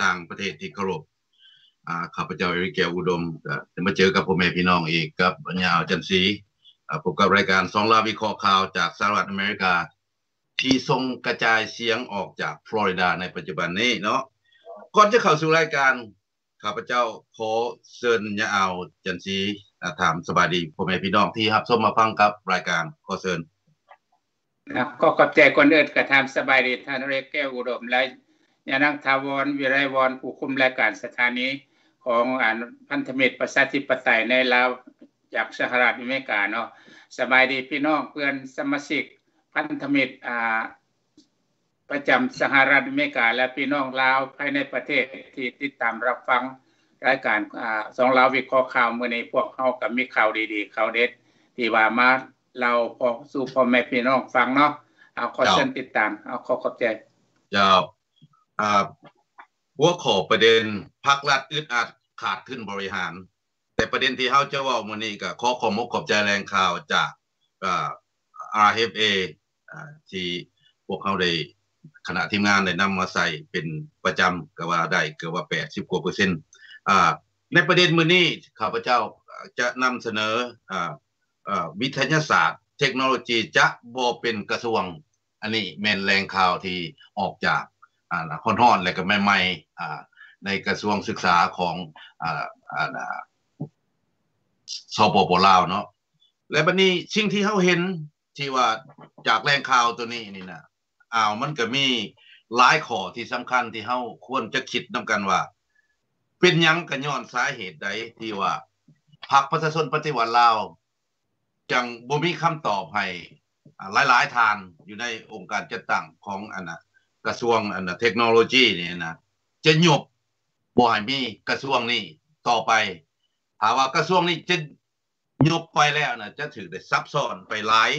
ต่างประเทศที่เคารพข้าพเจ้าเอริกแก้วอุดมก็จะมาเจอกับพ่อแม่พี่น้องอีกกับปัญญาจันทร์ศรีพบกับรายการสองลาวิเคราะห์ข่าวจากสหรัฐอเมริกาที่ส่งกระจายเสียงออกจากฟลอริดาในปัจจุบันนี้เนาะก่อนจะเข้าสู่รายการข้าพเจ้าขอเชิญญาเอาจันทร์ศรีถามสบายดีพ่อแม่พี่น้องที่รับชมมาฟังกับรายการขอเชิญก็ขอบใจคนอื่นกระทำสบายดีท่านเรกแก้วอุดมและยานังทาวรวิไรวรผู้คุมรายการสถานีของพันธมิตรประชาธิปไตยในลาวจากสหรัฐอเมริกาเนาะสบายดีพี่น้องเพื่อนสมาชิกพันธมิตรประจำสหรัฐอเมริกาและพี่น้องลาวภายในประเทศที่ติดตามรับฟังรายการสองลาววิเคราะห์ข่าวมื้อนี้พวกเฮาก็มีข่าวดีๆข่าวเด็ดที่ว่ามาเราพอสู่พ่อแม่พี่น้องฟังเนาะเอาขอเชิญติดตามเอาขอบใจเจ้าหัวข้อประเด็นพรรครัฐอึดอัดขาดขึ้นบริหารแต่ประเด็นที่เฮาจะเว้ามื้อนี้ก็ขอบคุณขอบใจแรงข่าวจากRFA ที่พวกเฮาได้คณะทีมงานได้นำมาใส่เป็นประจำก็ว่าได้เกือบว่า80กว่า%ในประเด็นมื้อนี้ข้าพเจ้าจะนำเสนอวิทยาศาสตร์เทคโนโลยีจะบ่เป็นกระทรวงอันนี้แม่นแรงข่าวที่ออกจากฮ้อนๆแล้วก็ใหม่ๆในกระทรวงศึกษาของสปป.ลาวเนาะและบัดนี้สิ่งที่เฮาเห็นที่ว่าจากแรงข่าวตัวนี้นี่นะมันก็มีหลายข้อที่สำคัญที่เฮาควรจะคิดนํากันว่าเป็นหยังก็ย้อนสาเหตุใดที่ว่าพรรคประชาชนปฏิวัติลาวจังบ่มีคำตอบให้หลายๆทางอยู่ในองค์การจัดตั้งของกระทรวงเทคโนโลยีนี่นะจะยกบ่ให้มีกระทรวงนี้ต่อไปถ้าว่ากระทรวงนี้จะยกไปแล้วนะจะถือได้ซับซ้อนไปหลาย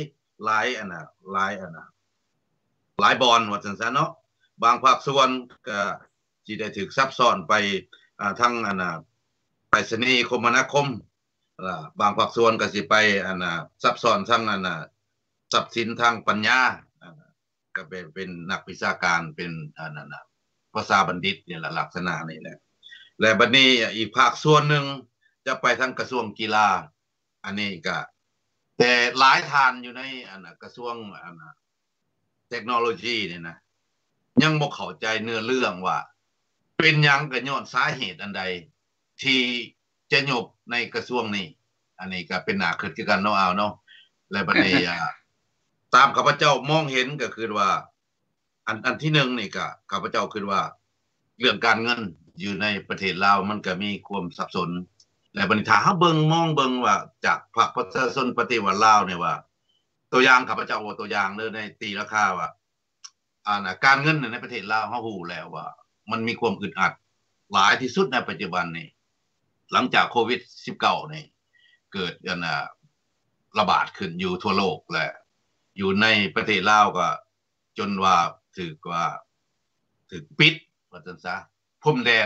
บอนว่าจังซั่นเนาะบางภาคส่วนก็สิได้ถูกซับซ้อนไปทั้งไปรษณีย์คมนาคมบางภาคส่วนก็สิไปซับซ้อนทั้งทรัพย์สินทางปัญญาก็เป็นนักวิชาการเป็นภาษาบัณฑิตนี่แหละลักษณะนี้แหละและบัดนี้อีกภาคส่วนหนึ่งจะไปทางกระทรวงกีฬาอันนี้ก็แต่หลายทานอยู่ในกระทรวงเทคโนโลยีนี่นะยังบ่เข้าใจเนื้อเรื่องว่าเป็นหยังก็ย้อนสาเหตุอันใดที่จะยกในกระทรวงนี้อันนี้ก็เป็นหน้าคิดคือกันเนาะและบัดนี้ตามข้าพเจ้ามองเห็นก็คือว่าอันที่1นี่ก็ข้าพเจ้าคิดว่าเรื่องการเงินอยู่ในประเทศลาวมันก็มีความสับสนและบัดนี้ถ้าเฮามองเบิ่งว่าจากพรรคประชาชนปฏิวัติลาวเนี่ยว่าตัวอย่างข้าพเจ้าว่าตัวอย่างเด้อในตีราคาว่าการเงินในประเทศลาวเฮาฮู้แล้วว่ามันมีความอึดอัดหลายที่สุดในปัจจุบันนี้หลังจากโควิด19นี่เกิดระบาดขึ้นอยู่ทั่วโลกและอยู่ในประเทศลาวก็จนว่าถึกปิดว่าซั่นซะพรมแดน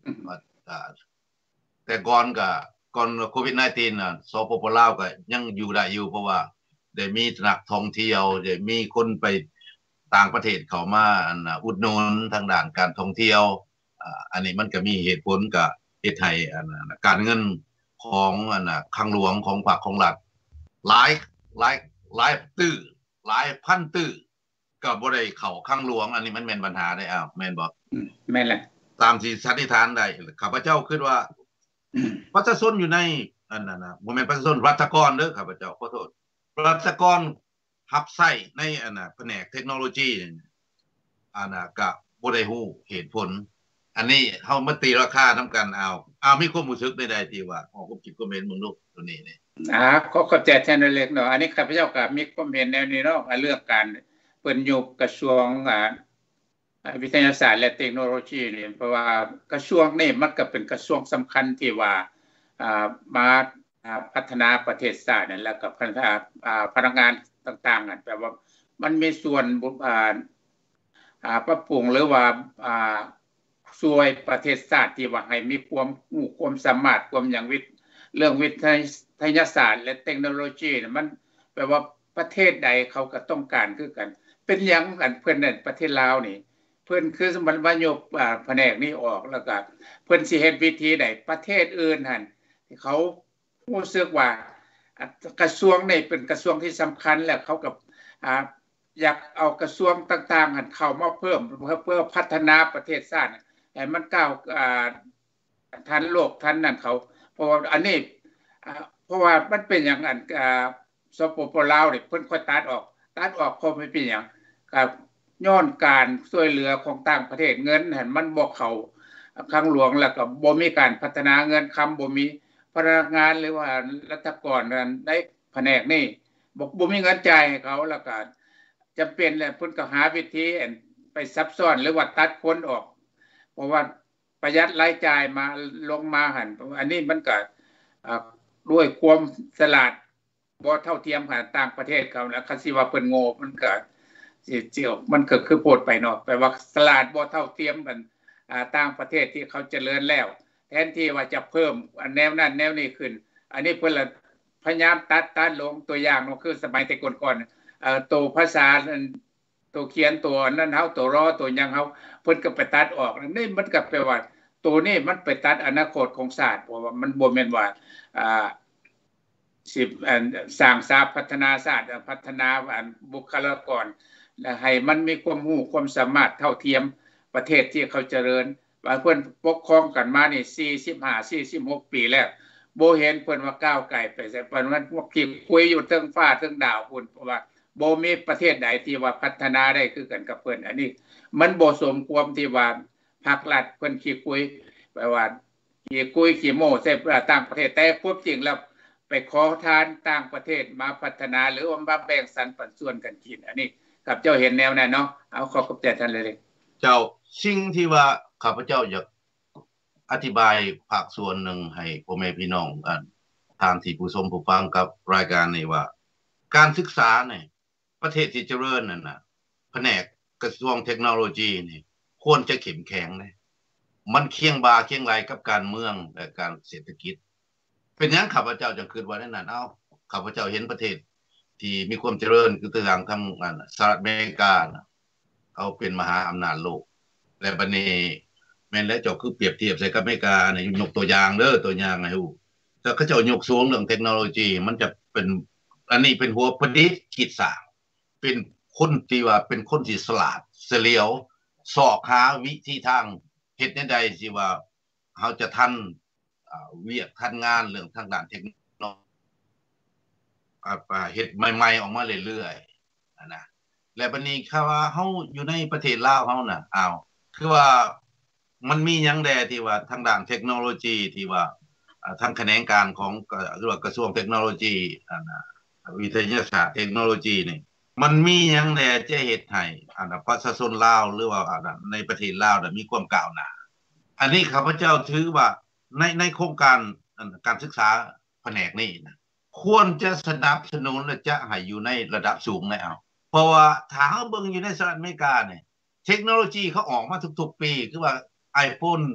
แต่ก่อนโควิด19น่ะสปป.ลาวก็ยังอยู่ได้อยู่เพราะว่าได้มีนักท่องเที่ยวได้มีคนไปต่างประเทศเข้ามาอุดหนุนทางด้านการท่องเที่ยวอันนี้มันก็มีเหตุผลก็เฮ็ดให้การเงินของคลังหลวงของภาคของรัฐหลายตื้อหลายพันตื้อก็บ่ได้เข้าคลังหลวงอันนี้มันแม่นปัญหาได้แม่นบ่แม่นแหละตามที่สันนิษฐานได้ข้าพเจ้าคิดว่าประชาชนอยู่ในบ่แม่นประชาชนรัฐกรเด้อข้าพเจ้าขอโทษรัฐกรรับใช้ในแผนกเทคโนโลยีก็บ่ได้ฮู้เหตุผลอันนี้เฮามาตีราคานำกันมีความรู้สึกใดๆที่ว่าผมคิดคอมเมนต์มึงลูกตัวนี้นี่ขอใจแทนเล็กเนาะอันนี้ข้าพเจ้าก็มีความเห็นแนวนี้เนาะเรื่องการเปิ้นยุบกระทรวงวิทยาศาสตร์และเทคโนโลยีนี่เพราะว่ากระทรวงนี้มันก็เป็นกระทรวงสำคัญที่ว่ามาพัฒนาประเทศชาตินั่นแล้วก็พัฒนาพนักงานต่างๆนั่นแปลว่ามันมีส่วนปรับปรุงหรือว่าช่วยประเทศชาติที่ว่าให้มีความสามารถความอย่างเรื่องวิทยาศาสตร์และเทคโนโลยีมันแปลว่าประเทศใดเขาก็ต้องการคือกันเป็นหยังกันเพิ่นนั่นประเทศลาวนี่เพิ่นคือสมบัติว่ายกแผนกนี้ออกแล้วก็เพิ่นสิเฮ็ดวิธีใดประเทศอื่นหั่นที่เขารู้สึกว่ากระทรวงนี่เป็นกระทรวงที่สำคัญแล้วเขากับอยากเอากระทรวงต่างๆหั่นเข้ามาเพิ่มเพื่อพัฒนาประเทศชาติให้มันก้าวทันโลกทันนั่นเขาเพราะว่าอันนี้เพราะว่ามันเป็นอย่างนั้นสปปลาวนี่เพิ่นค่อยตัดออกเพราะไม่เป็นหยังครับย้อนการช่วยเหลือของต่างประเทศเงินหั่นมันบ่เข้าคลังหลวงแล้วก็บ่มีการพัฒนาเงินคำบ่มีพนักงานหรือว่ารัฐกรนั้นได้แผนกนี้บ่มีเงินจ่ายให้เขาแล้วก็จำเป็นแหละเพิ่นก็หาวิธีไปซับซ้อนหรือว่าตัดคนออกเพราะว่าประหยัดรายจ่ายมาลงมาหั่นอันนี้มันก็ด้วยความฉลาดบ่เท่าเทียมกับต่างประเทศเขาแล้วคันสิว่าเพิ่นโง่มันก็สิมันก็คือโพดไปเนาะแปลว่าฉลาดบ่เท่าเทียมกันต่างประเทศที่เขาเจริญแล้วแทนที่ว่าจะเพิ่มอันแนวนั้นแนวนี้ขึ้นอันนี้เพิ่นละพยายามตัดลงตัวอย่างก็คือสมัยแต่ก่อนๆตัวภาษาตัวเขียนตัวนั้นเฮาตัวรอตัวหยังเฮาเพิ่นก็ไปตัดออกนี่มันก็แปลว่าตัวนี้มันไปตัดอนาคตของชาติเพราะว่ามันบ่แม่นว่าสร้างชาติพัฒนาชาติพัฒนาบุคลากรให้มันมีความรู้ความสามารถเท่าเทียมประเทศที่เขาเจริญว่าเพิ่นปกครองกันมานี่45 46ปีแล้วบ่เห็นเพิ่นว่าก้าวไกลไปไสเพิ่นว่าพวกที่คุยอยู่เทิงฟ้าเทิงดาวพุ่นเพราะว่าบ่มีประเทศใดที่ว่าพัฒนาได้คือกันกับเพิ่นอันนี้มันบ่สมควรที่ว่าภาครัฐเพิ่นขี้คุยแปลว่าขี้โม้ใส่ต่างประเทศแต่ความจริงแล้วไปขอทานต่างประเทศมาพัฒนาหรือว่ามาแบ่งสรรปันส่วนกันกินอันนี้กับเจ้าเห็นแนวนั้นเนาะเอาขอบใจท่านเลยเจ้าสิ่งที่ว่าข้าพเจ้าอยากอธิบายภาคส่วนหนึ่งให้พ่อแม่พี่น้องทางที่ผู้ชมผู้ฟังกับรายการนี้ว่าการศึกษาเนี่ยประเทศที่เจริญนั่นน่ะแผนกกระทรวงเทคโนโลยีนี่ควรจะเข้มแข็งนะมันเคียงบ่าเคียงไหลกับการเมืองและการเศรษฐกิจเป็นหยังข้าพเจ้าจังคิดว่านั่นเอ้าข้าพเจ้าเห็นประเทศที่มีความเจริญคือทางสหรัฐอเมริกาเขาเป็นมหาอำนาจโลกและบัดนี้แม่นแล้วเจ้าคือเปรียบเทียบใส่กับอเมริกาเนี่ยยกตัวอย่างเด้อตัวอย่างให้ฮู้ถ้าเขาเจ้ายกสูงเรื่องเทคโนโลยีมันจะเป็นอันนี้เป็นหัวประดิษฐ์คิดสร้างเป็นคนที่ว่าเป็นคนที่ฉลาดเฉลียวสอกหาวิธีทางเฮ็ดแนวใดสิว่าเฮาจะทันเวียกทันงานเรื่องทางด้านเทคโนโลยีเฮ็ดใหม่ๆออกมาเรื่อยๆนะและบัดนี้ถ้าว่าเฮาอยู่ในประเทศลาวเฮาน่ะอ้าวคือว่ามันมีหยังแดที่ว่าทางด้านเทคโนโลยีที่ว่าทางแขนงการของหรือว่ากระทรวงเทคโนโลยีวิทยาศาสตร์เทคโนโลยีนี่มันมีหยังแดจะเฮ็ดให้ประชาชนลาวหรือว่าในประเทศลาวน่ะมีความก้าวหน้าอันนี้ข้าพเจ้าถือว่าในโครงการการศึกษาแผนกนี้นะควรจะสนับสนุนและจะให้อยู่ในระดับสูงแล้วเพราะว่าถ้าเฮาเบิ่งอยู่ในสหรัฐอเมริกาเนี่ยเทคโนโลยีเขาออกมาทุกๆปีคือว่า iPhone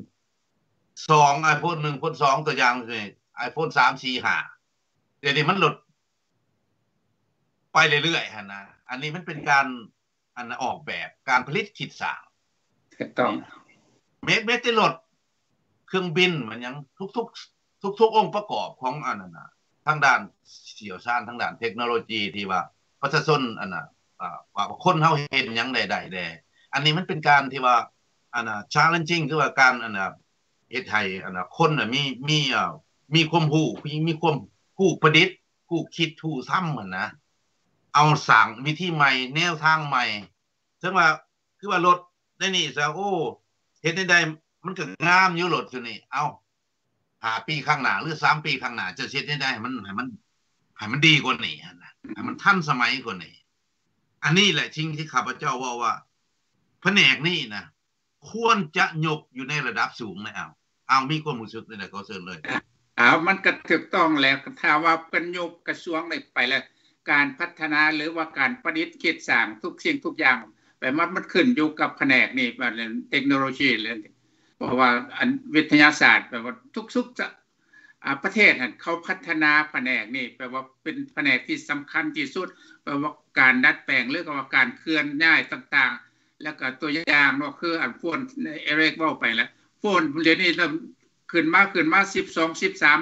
2 iPhone 1 iPhone 2ตัวอย่างนี่ iPhone 3 4 5เดี๋ยวนี้มันลดไปเรื่อยๆหั่นนะอันนี้มันเป็นการออกแบบการผลิตคิดสร้างถูกต้องแม้แต่รถเครื่องบินมันยังทุกองค์ประกอบของอันนั้นน่ะทางด้านเชี่ยวชาญทางด้านเทคโนโลยีที่ว่าประชาชนว่าคนเฮาเห็นหยังได้อันนี้มันเป็นการที่ว่าchallenging คือว่าการเฮ็ดให้คนน่ะมีความรู้มีความผู้ประดิษฐ์ผู้คิดผู้ทำหั่นนะเอาสร้างวิธีใหม่แนวทางใหม่ซึ่งว่าคือว่ารถได้นี่ซะโอ้เฮ็ดได้มันก็งามอยู่รถซุนี่เอา5 ปีข้างหน้าหรือ3 ปีข้างหน้าจะเฮ็ดได้ให้มันดีกว่านี้หั่นนะให้มันทันสมัยกว่านี้อันนี้แหละสิ่งที่ข้าพเจ้าว่าแผนกนี้นะควรจะยกอยู่ในระดับสูงแล้วเอามีความรู้สึกนี่แหละก็เชิญเลยมันก็ถูกต้องแล้วถ้าว่าเป็นยกกระทรวงได้ไปแล้วการพัฒนาหรือว่าการประดิษฐ์คิดสร้างทุกสิ่งทุกอย่างแบบมันขึ้นอยู่กับแผนกนี่แบบเทคโนโลยีเลยเพราะว่าวิทยาศาสตร์แบบว่าทุกๆจะประเทศเขาพัฒนาแผนกนี่แปลว่าเป็นแผนกที่สำคัญที่สุดแปลว่าการดัดแปลงหรือว่าการเคลื่อนย้ายต่างแล้วก็ตัวอย่างเนาะคืออันโฟนเอเร็กเว้าไปแล้วโฟนเดี๋ยวนี้ขึ้นมา12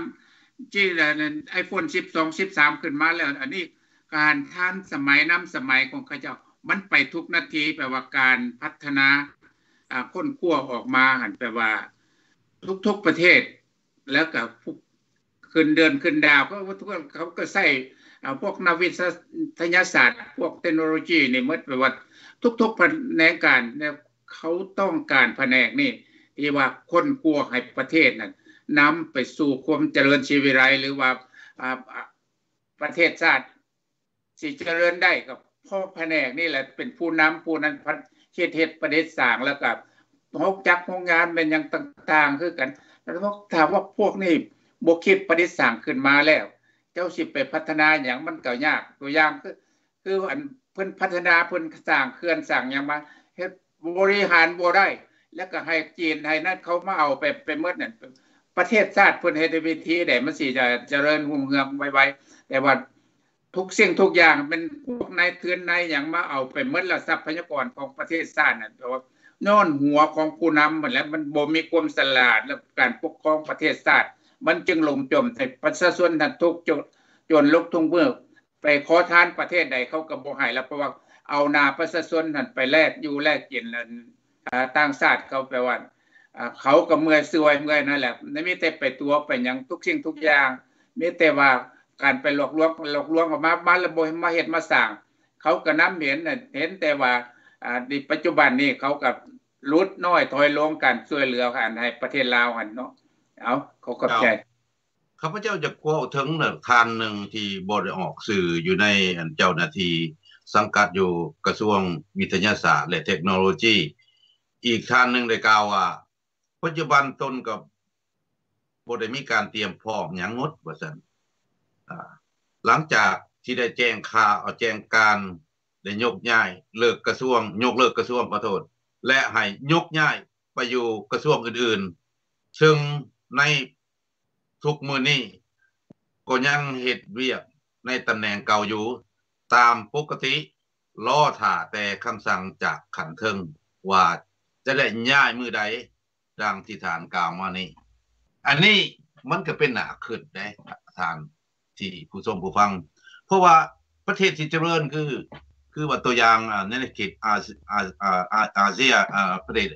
13ที่iPhone 12 13ขึ้นมาแล้วอันนี้การท่านสมัยน้ำสมัยของเขาเจ้ามันไปทุกนาทีแปลว่าการพัฒนาค้นคว้าออกมาหันแปลว่าทุกประเทศแล้วก็ขึ้นเดือนขึ้นดาวก็ทุกเขาก็ใส่พวกนักวิทยาศาสตร์พวกเทคโนโลยีนี่หมดแปลว่าทุกแผนกการเนี่ยเขาต้องการแผนกนี่ที่ว่าค้นคว้าให้ประเทศนั้นนำไปสู่ความเจริญชีวิไลหรือว่าประเทศชาติสิเจริญได้กับพ่อแผนกนี่แหละเป็นผู้นำผู้นั้นเฮ็ดประเทศสร้างแล้วก็ฮกจักโรงงานเป็นอย่างต่างๆคือกันแล้วถามว่าพวกนี้บ่คิดประดิษฐ์สร้างขึ้นมาแล้วเจ้าสิไปพัฒนาหยังมันก็ยากตัวอย่างคืออันเพิ่นพัฒนาเพิ่นสร้างเขื่อนสร้างหยังมาเฮ็ดบริหารบ่ได้แล้วก็ให้จีนให้นั่นเขามาเอาไปหมดนั่นประเทศชาติเพิ่นเฮ็ดวิธีได้มันสิจะเจริญรุ่งเรืองไวๆแต่ว่าทุกสิ่งทุกอย่างเป็นพวกนายเถือนนายหยังมาเอาไปหมดแล้วทรัพยากรของประเทศชาตินั่นแปลว่านอนหัวของผู้นำหมดแล้วมันบ่มีความฉลาดและการปกครองประเทศชาติมันจึงล่มจมให้ประชาชนนั้นทุกข์จนลุกทุ่งเบิกไปขอทานประเทศใดเขาก็บ่ให้แล้วเพราะว่าเอาหน้าประชาชนนั้นไปแลกอยู่แลกกินแล้วต่างชาติเขาแปลว่าเขาก็เมื่อยซวยเมื่อยนั่นแหละไม่มีแต่ไปตัวไปหยังทุกสิ่งทุกอย่างมีแต่ว่าการไปหลอกลวงออกมาแล้วบ่มาเฮ็ดมาสร้างเขาก็นำเห็นแต่ว่าในปัจจุบันนี้เขากับลดน้อยถอยลงกันช่วยเหลือกันให้ประเทศลาวหั่นเนาะเอาเขาเข้าใจข้าพเจ้าจะกล่าวถึงทานหนึ่งที่บ่ได้ออกสื่ออยู่ในเจ้าหน้าที่สังกัดอยู่กระทรวงวิทยาศาสตร์และเทคโนโลยีอีกท่านหนึ่งได้กล่าวว่าปัจจุบันตนกับบ่ได้มีการเตรียมพร้อมหยังหมดว่าซั่นหลังจากที่ได้แจ้งข่าวแจ้งการได้ยกย้ายเลิกกระทรวงยกเลิกกระทรวงขอโทษและให้ยกย้ายไปอยู่กระทรวงอื่นๆซึ่งในทุกมื้อนี้ก็ยังเฮ็ดเวียกในตำแหน่งเก่าอยู่ตามปกติรอท่าแต่คำสั่งจากขันเทิงว่าจะได้ย้ายมื้อใดดังที่ฐานกล่าวมานี้อันนี้มันก็เป็นหน้าขึ้นได้ทางที่ผู้ชมผู้ฟังเพราะว่าประเทศที่เจริญคือว่าตัวอย่างในเขตอาเซียประเทศ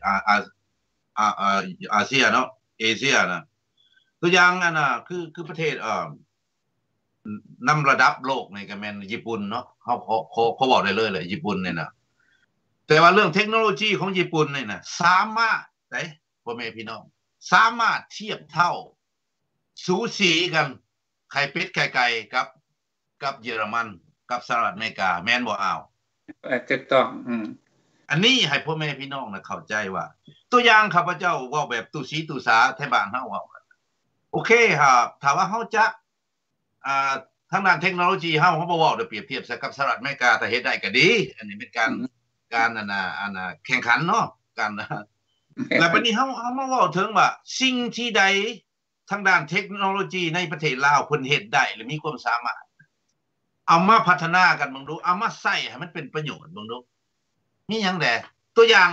อาเซียเนาะเอเชียนะตัวอย่างอันน่ะคือประเทศนำระดับโลกนี่ก็แม่นญี่ปุ่นเนาะเขาบอกได้เลยญี่ปุ่นนี่น่ะแต่ว่าเรื่องเทคโนโลยีของญี่ปุ่นนี่น่ะสามารถได้พ่อแม่พี่น้องสามารถเทียบเท่าสูสีกันไข่เป็ดไข่ไก่กับเยอรมันกับสหรัฐอเมริกาแม่นบ่อ้าวถูกต้องอันนี้ให้พ่อแม่พี่น้องนะเข้าใจว่าตัวอย่างข้าพเจ้าเว้าแบบตุสีตุสาไทบ้านเฮาเว้าโอเคครับถ้าว่าเฮาจะทางด้านเทคโนโลยีเฮาบ่เว้าได้เปรียบเทียบกับสหรัฐอเมริกาถ้าเฮ็ดได้ก็ดีอันนี้เป็นการแข่งขันเนาะกันแล้วบัดนี้เฮามาเว้าถึงว่าสิ่งที่ใดทางด้านเทคโนโลยีในประเทศลาวเพิ่นเฮ็ดได้หรือมีความสามารถเอามาพัฒนากันบังดูเอามาใช้ให้มันเป็นประโยชน์บังดูมีหยังแดตัวอย่าง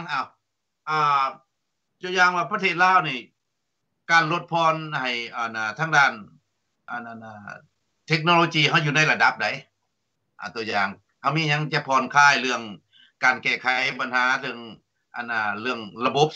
ตัวอย่างว่าประเทศลาวนี่การลดพรให้ทางด้านเทคโนโลยีเฮาอยู่ในระดับใดตัวอย่างเฮามีหยังจะผ่อนคลายเรื่องการแก้ไขปัญหาเรื่องระบบ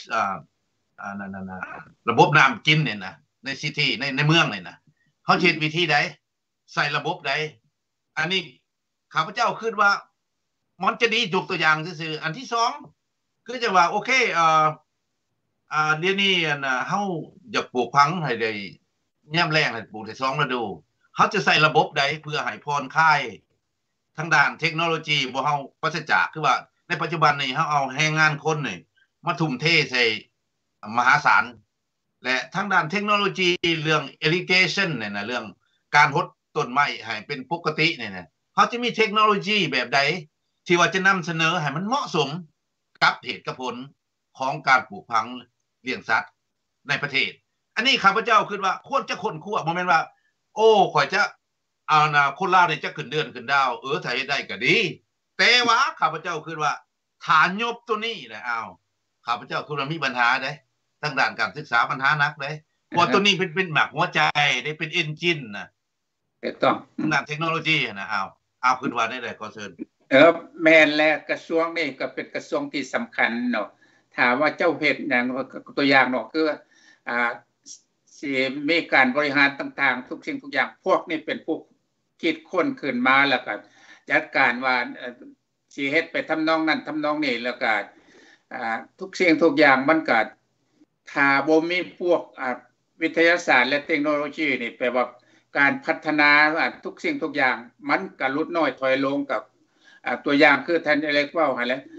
ระบบน้ำกินเนี่ยนะในซิตี้ในเมืองนี่นะเฮาเฮ็ดวิธีใดใส่ระบบใดอันนี้ข้าพเจ้าคิดว่ามันจะดียกตัวอย่างซื่อๆอันที่2คือจะว่าโอเคเดี๋ยวนี้เฮาอยากปลูกพังให้ได้ยามแล้งให้ปลูกได้2ฤดูเฮาจะใส่ระบบใดเพื่อให้ผ่อนคลายทางด้านเทคโนโลยีบ่เฮาปราศจากคือว่าในปัจจุบันนี้เฮาเอาแรงงานคนนี่มาทุ่มเทใส่มหาศาลและทางด้านเทคโนโลยีเรื่อง irrigation เนี่ยนะเรื่องการรดต้นไม้ให้เป็นปกติเนี่ยนะเฮาจะมีเทคโนโลยีแบบใดที่ว่าจะนำเสนอให้มันเหมาะสมกับเหตุกับผลของการปลูกพังเลี้ยงสัตว์ในประเทศอันนี้ข้าพเจ้าคิดว่าควรจะค้นคว้าบ่แม่นว่าโอ้ข่อยจะเอานะคนลาวนี่จะขึ้นเดือนขึ้นดาวถ้าเฮ็ดได้ก็ดีแต่ว่าข้าพเจ้าคิดว่าฐานยบตัวนี้แหละข้าพเจ้าคุณมีปัญหาได้ทางด้านการศึกษาปัญหานักได้เพราะตัวนี้เป็นหมักหัวใจได้เป็นเอนจินนะถูกต้องด้านเทคโนโลยีนะขึ้นว่าได้เลยก็เชิญแม่นแล้วกระทรวงนี่ก็เป็นกระทรวงที่สำคัญเนาะถามว่าเจ้าเฮ็ดหยังตัวอย่างเนาะคือสิมีการบริหารต่างๆทุกสิ่งทุกอย่างพวกนี้เป็นผู้คิดค้นขึ้นมาแล้วก็จัดการว่าสิเฮ็ดไปทำนองนั้นทำนองนี้แล้วก็ทุกสิ่งทุกอย่างมันก็ถ้าบ่มีพวกวิทยาศาสตร์และเทคโนโลยีนี่แปลว่าการพัฒนาทุกสิ่งทุกอย่างมันก็ลดน้อยถอยลงกับตัวอย่างคือท่านอเล็กเว้าหั่นแหละ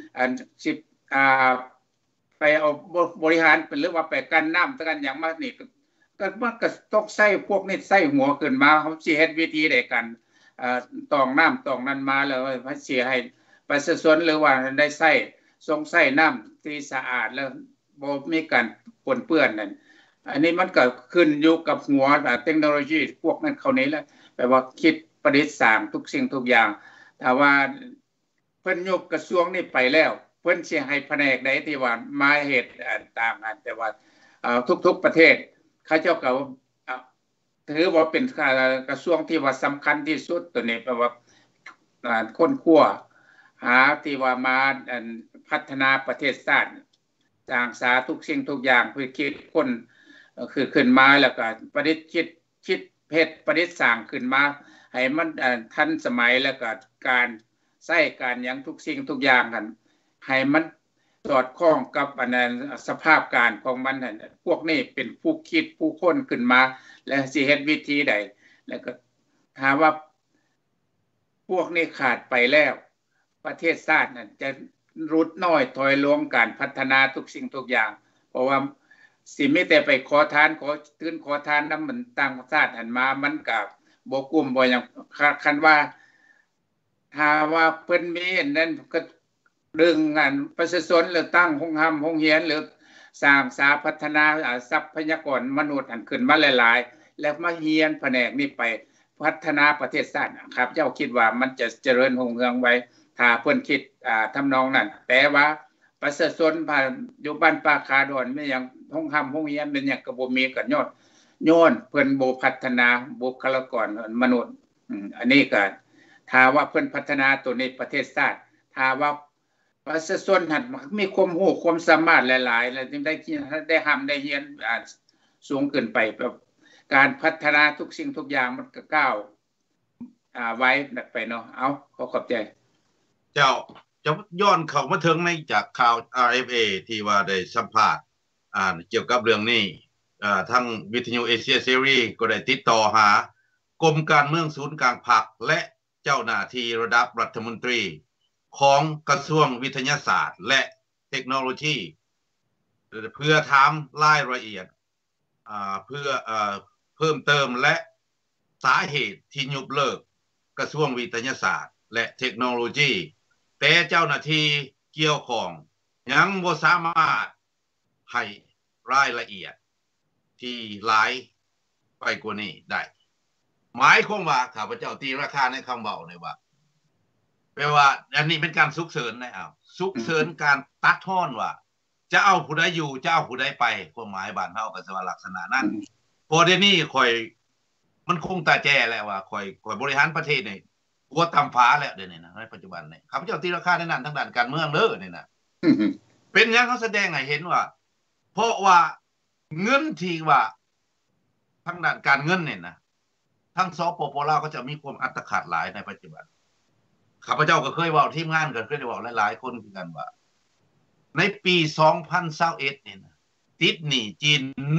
ไปเอาบริหารเป็นหรือว่าไปกันน้ำกันอย่างมากนี่ก็มันก็ต้องใส่พวกนี้ใส่หัวขึ้นมาเฮาสิเฮ็ดวิธีใดกันตองน้ำตองนั้นมาแล้วสิให้ประชาชนหรือว่าได้ใช้ทรงใช้น้ำที่สะอาดแล้วบ่มีการปนเปื้อนนั่นอันนี้มันก็ขึ้นอยู่กับหัวเทคโนโลยีพวกนั้นเขานี้แหละแปลว่าคิดประดิษฐ์สร้างทุกสิ่งทุกอย่างถ้าว่าเพิ่นยกกระทรวงนี้ไปแล้วเพิ่นสิให้แผนกใดที่ว่ามาเฮ็ดตามนั้นแต่ว่าทุกๆประเทศเขาเจ้าก็ถือว่าเป็นกระทรวงที่ว่าสำคัญที่สุดตัวนี้แปลว่าค้นคว้าหาที่ว่ามาพัฒนาประเทศชาติสร้างสาทุกสิ่งทุกอย่างเพื่อคิดคนคือขึ้นมาแล้วก็ประดิษฐ์คิดเพชรประดิษฐ์สร้างขึ้นมาให้มันทันสมัยแล้วก็การใช้การหยังทุกสิ่งทุกอย่างกันให้มันสอดคล้องกับสภาพการของมันนั่นพวกนี้เป็นผู้คิดผู้ค้นขึ้นมาและสิเฮ็ดวิธีใดแล้วก็ถามว่าพวกนี้ขาดไปแล้วประเทศชาตินั่นจะรุดน้อยถอยลงการพัฒนาทุกสิ่งทุกอย่างเพราะว่าสิมีแต่ไปขอทานขอตื่นขอทานนำมันต่างชาติหันมามันก็บ่กุ้มบ่หยังคันว่าถ้าว่าเพิ่นมีอันนั้นก็ดึงประชาชนหรือตั้งโรงเรียนหรือสร้างสาพัฒนาทรัพยากรมนุษย์อันขึ้นมาหลายๆแล้วมาเรียนแผนกนี้ไปพัฒนาประเทศชาติครับเจ้าคิดว่ามันจะเจริญรุ่งเรืองไว้ถ้าเพิ่นคิดทำนองนั้นแต่ว่าประชาชนอยู่บ้านป่าคาดอนไม่หยังโรงเรียนเป็นหยังก็บ่มีก็ย้อนเพิ่นบ่พัฒนาบุคลากรมนุษย์อันนี้ก็ถ้าว่าเพิ่นพัฒนาตัวนี้ประเทศชาติถ้าว่าประชาชนหันมีความรู้ความสามารถหลายๆแล้วจึงได้เรียนสูงขึ้นไปแบบการพัฒนาทุกสิ่งทุกอย่างมันก็ก้าวไว้ไปเนาะเอาขอบใจเจ้าจะย้อนเข้ามาถึงในจากข่าว RFA ที่ว่าได้สัมภาษณ์เกี่ยวกับเรื่องนี้ทั้งวิทยุเอเชียซีรีส์ก็ได้ติดต่อหากรมการเมืองศูนย์กลางภาคและเจ้าหน้าที่ระดับรัฐมนตรีของกระทรวงวิทยาศาสตร์และเทคโนโลยีเพื่อถามรายละเอียดเพื่อเพิ่มเติมและสาเหตุที่ยกเลิกกระทรวงวิทยาศาสตร์และเทคโนโลยีแต่เจ้าหน้าที่เกี่ยวข้องยังบ่สามารถให้รายละเอียดที่หลายไปกว่านี้ได้หมายความว่าข้าพเจ้าตีราคาในคำเว้านี่ว่าแปลว่าอันนี้เป็นการสุกเสริญนะสุกเสริญการตัดทอนว่าจะเอาผู้ใดอยู่จะเอาผู้ใดไปความหมายบ้านเฮาก็สิว่าลักษณะนั้นพอเดี๋ยวนี้ค่อยมันคงตาแจ้แล้วว่าค่อยบริหารประเทศนี่หัวต่ำฟ้าแล้วเดี๋ยวนี้นะในปัจจุบันนี่ข้าพเจ้าตีราคาในนั้นทางด้านการเมืองเด้อนี่นะเป็นหยังเขาแสดงให้เห็นว่าเพราะว่าเงินที่ว่าทางด้านการเงินนี่นะทั้งสปป.ลาวก็จะมีความอัตคัดหลายในปัจจุบันข้าพเจ้าก็เคยเว้าทีมงานก็เคยได้เว้าหลายๆคนคือกันว่าในปี2021นี่นะติดหนี้จีน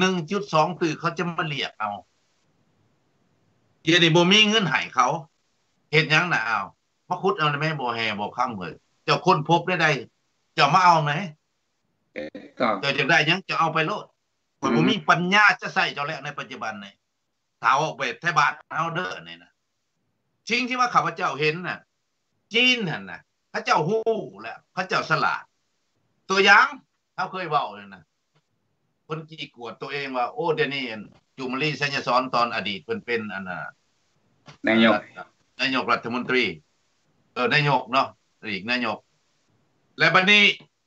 1.2 ตื้อเขาจะมาเรียกเอาเดี๋ยวนี้บ่มีเงินให้เขาเฮ็ดหยังน่ะมาขุดเอาได้มั้ยบ่แห่บ่ค้ำเฮ้ยเจ้าคนพบได้เจ้ามาเอามั้ยเจ้าจังได้หยังจะเอาไปโลดข่อยบ่มีปัญญาจะใช้เจ้าแล้วในปัจจุบันนี่ถ้าออกไปแถวบ้านเฮาเด้อนี่นะสิ่งที่ว่าข้าพเจ้าเห็นน่ะจีนนั่นน่ะเขาเจ้าฮู้แล้วเขาเจ้าฉลาดตัวอย่างเฮาเคยเว้าเลยนะคนขี้กวดตัวเองว่าโอ้เดี๋ยวนี้จุมลีสัญญสอนตอนอดีตเพิ่นเป็นนายกรัฐมนตรีนายกเนาะอีกนายกและบัดนี้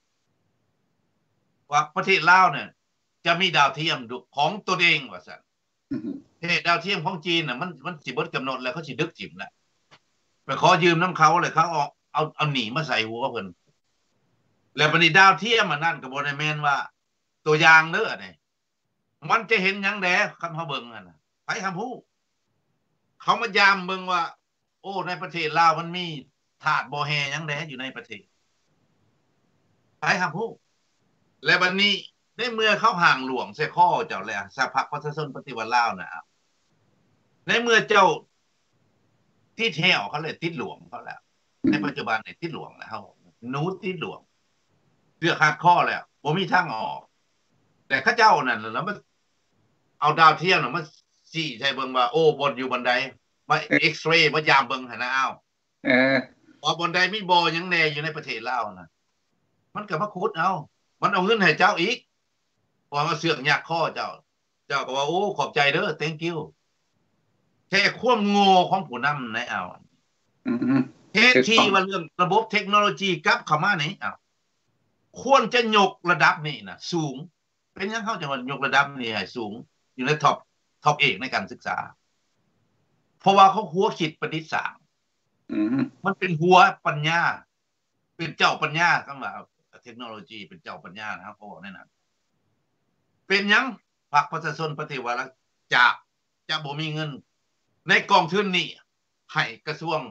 ว่าประเทศลาวเนี่ยจะมีดาวเทียมของตัวเองว่าซั่นเฮ็ดดาวเทียมของจีนน่ะมันสิเบิดกำหนดแล้วเขาสิดึกจิ้มแล้วไปขอยืมน้ำเขาเลยเขาเอาหนีมาใส่หัวเพิ่นแล้วบัดนี้ดาวเทียมอันนั้นก็บ่ได้แม่นว่าตัวอย่างเด้อนี่มันจะเห็นหยังแดคันเฮาเบิ่งนั่นน่ะไผคำฮู้เขามายามเบิ่งว่าโอ้ในประเทศลาวมันมีธาตุบ่อแฮหยังแดอยู่ในประเทศไผคำฮู้และบัดนี้ในเมื่อเขาห่างหลวงใส่ข้อเจ้าแล้วสหพักประชาชนปฏิวัติลาวน่ะในเมื่อเจ้าที่แถวเขาเลยติดหลวงเขาแล้วในปัจจุบันเนี่ยติดหลวงแล้วเขาหนูติดหลวงเลือกหักข้อแล้วบ่มีทางออกแต่ข้าเจ้านั่นแล้วมันเอาดาวเทียมมาชี้ใช่เบิ่งว่าโอ้บนอยู่บันไดมาเอ็กซเรย์มายามเบิ่งหั่นนะเอาบนไดมีบ่อยังแน่อยู่ในประเทศลาวน่ะมันก็มาขุดเอามันเอาเงินให้เจ้าอีกพอมาเสือกยักข้อเจ้าก็ว่าโอ้ขอบใจเด้อ thank you แค่ความโง่ของผู้นำในเอาเหตุที่ว่าเรื่องระบบเทคโนโลยีกลับเข้ามานี่ควรจะยกระดับนี่นะสูงเป็นยังเข้าจังหวัดยกระดับนี่ให้สูงอยู่ในท็อปเอกในการศึกษาเพราะว่าเขาหัวคิดประดิษฐ์สร้างมันเป็นหัวปัญญาเป็นเจ้าปัญญาคำว่าเทคโนโลยีเป็นเจ้าปัญญานะครับเขาบอกแน่นอนเป็นยังพรรคประชาชนปฏิวัติจะบ่มีเงินในกองทุนนี้ให้กระทรวง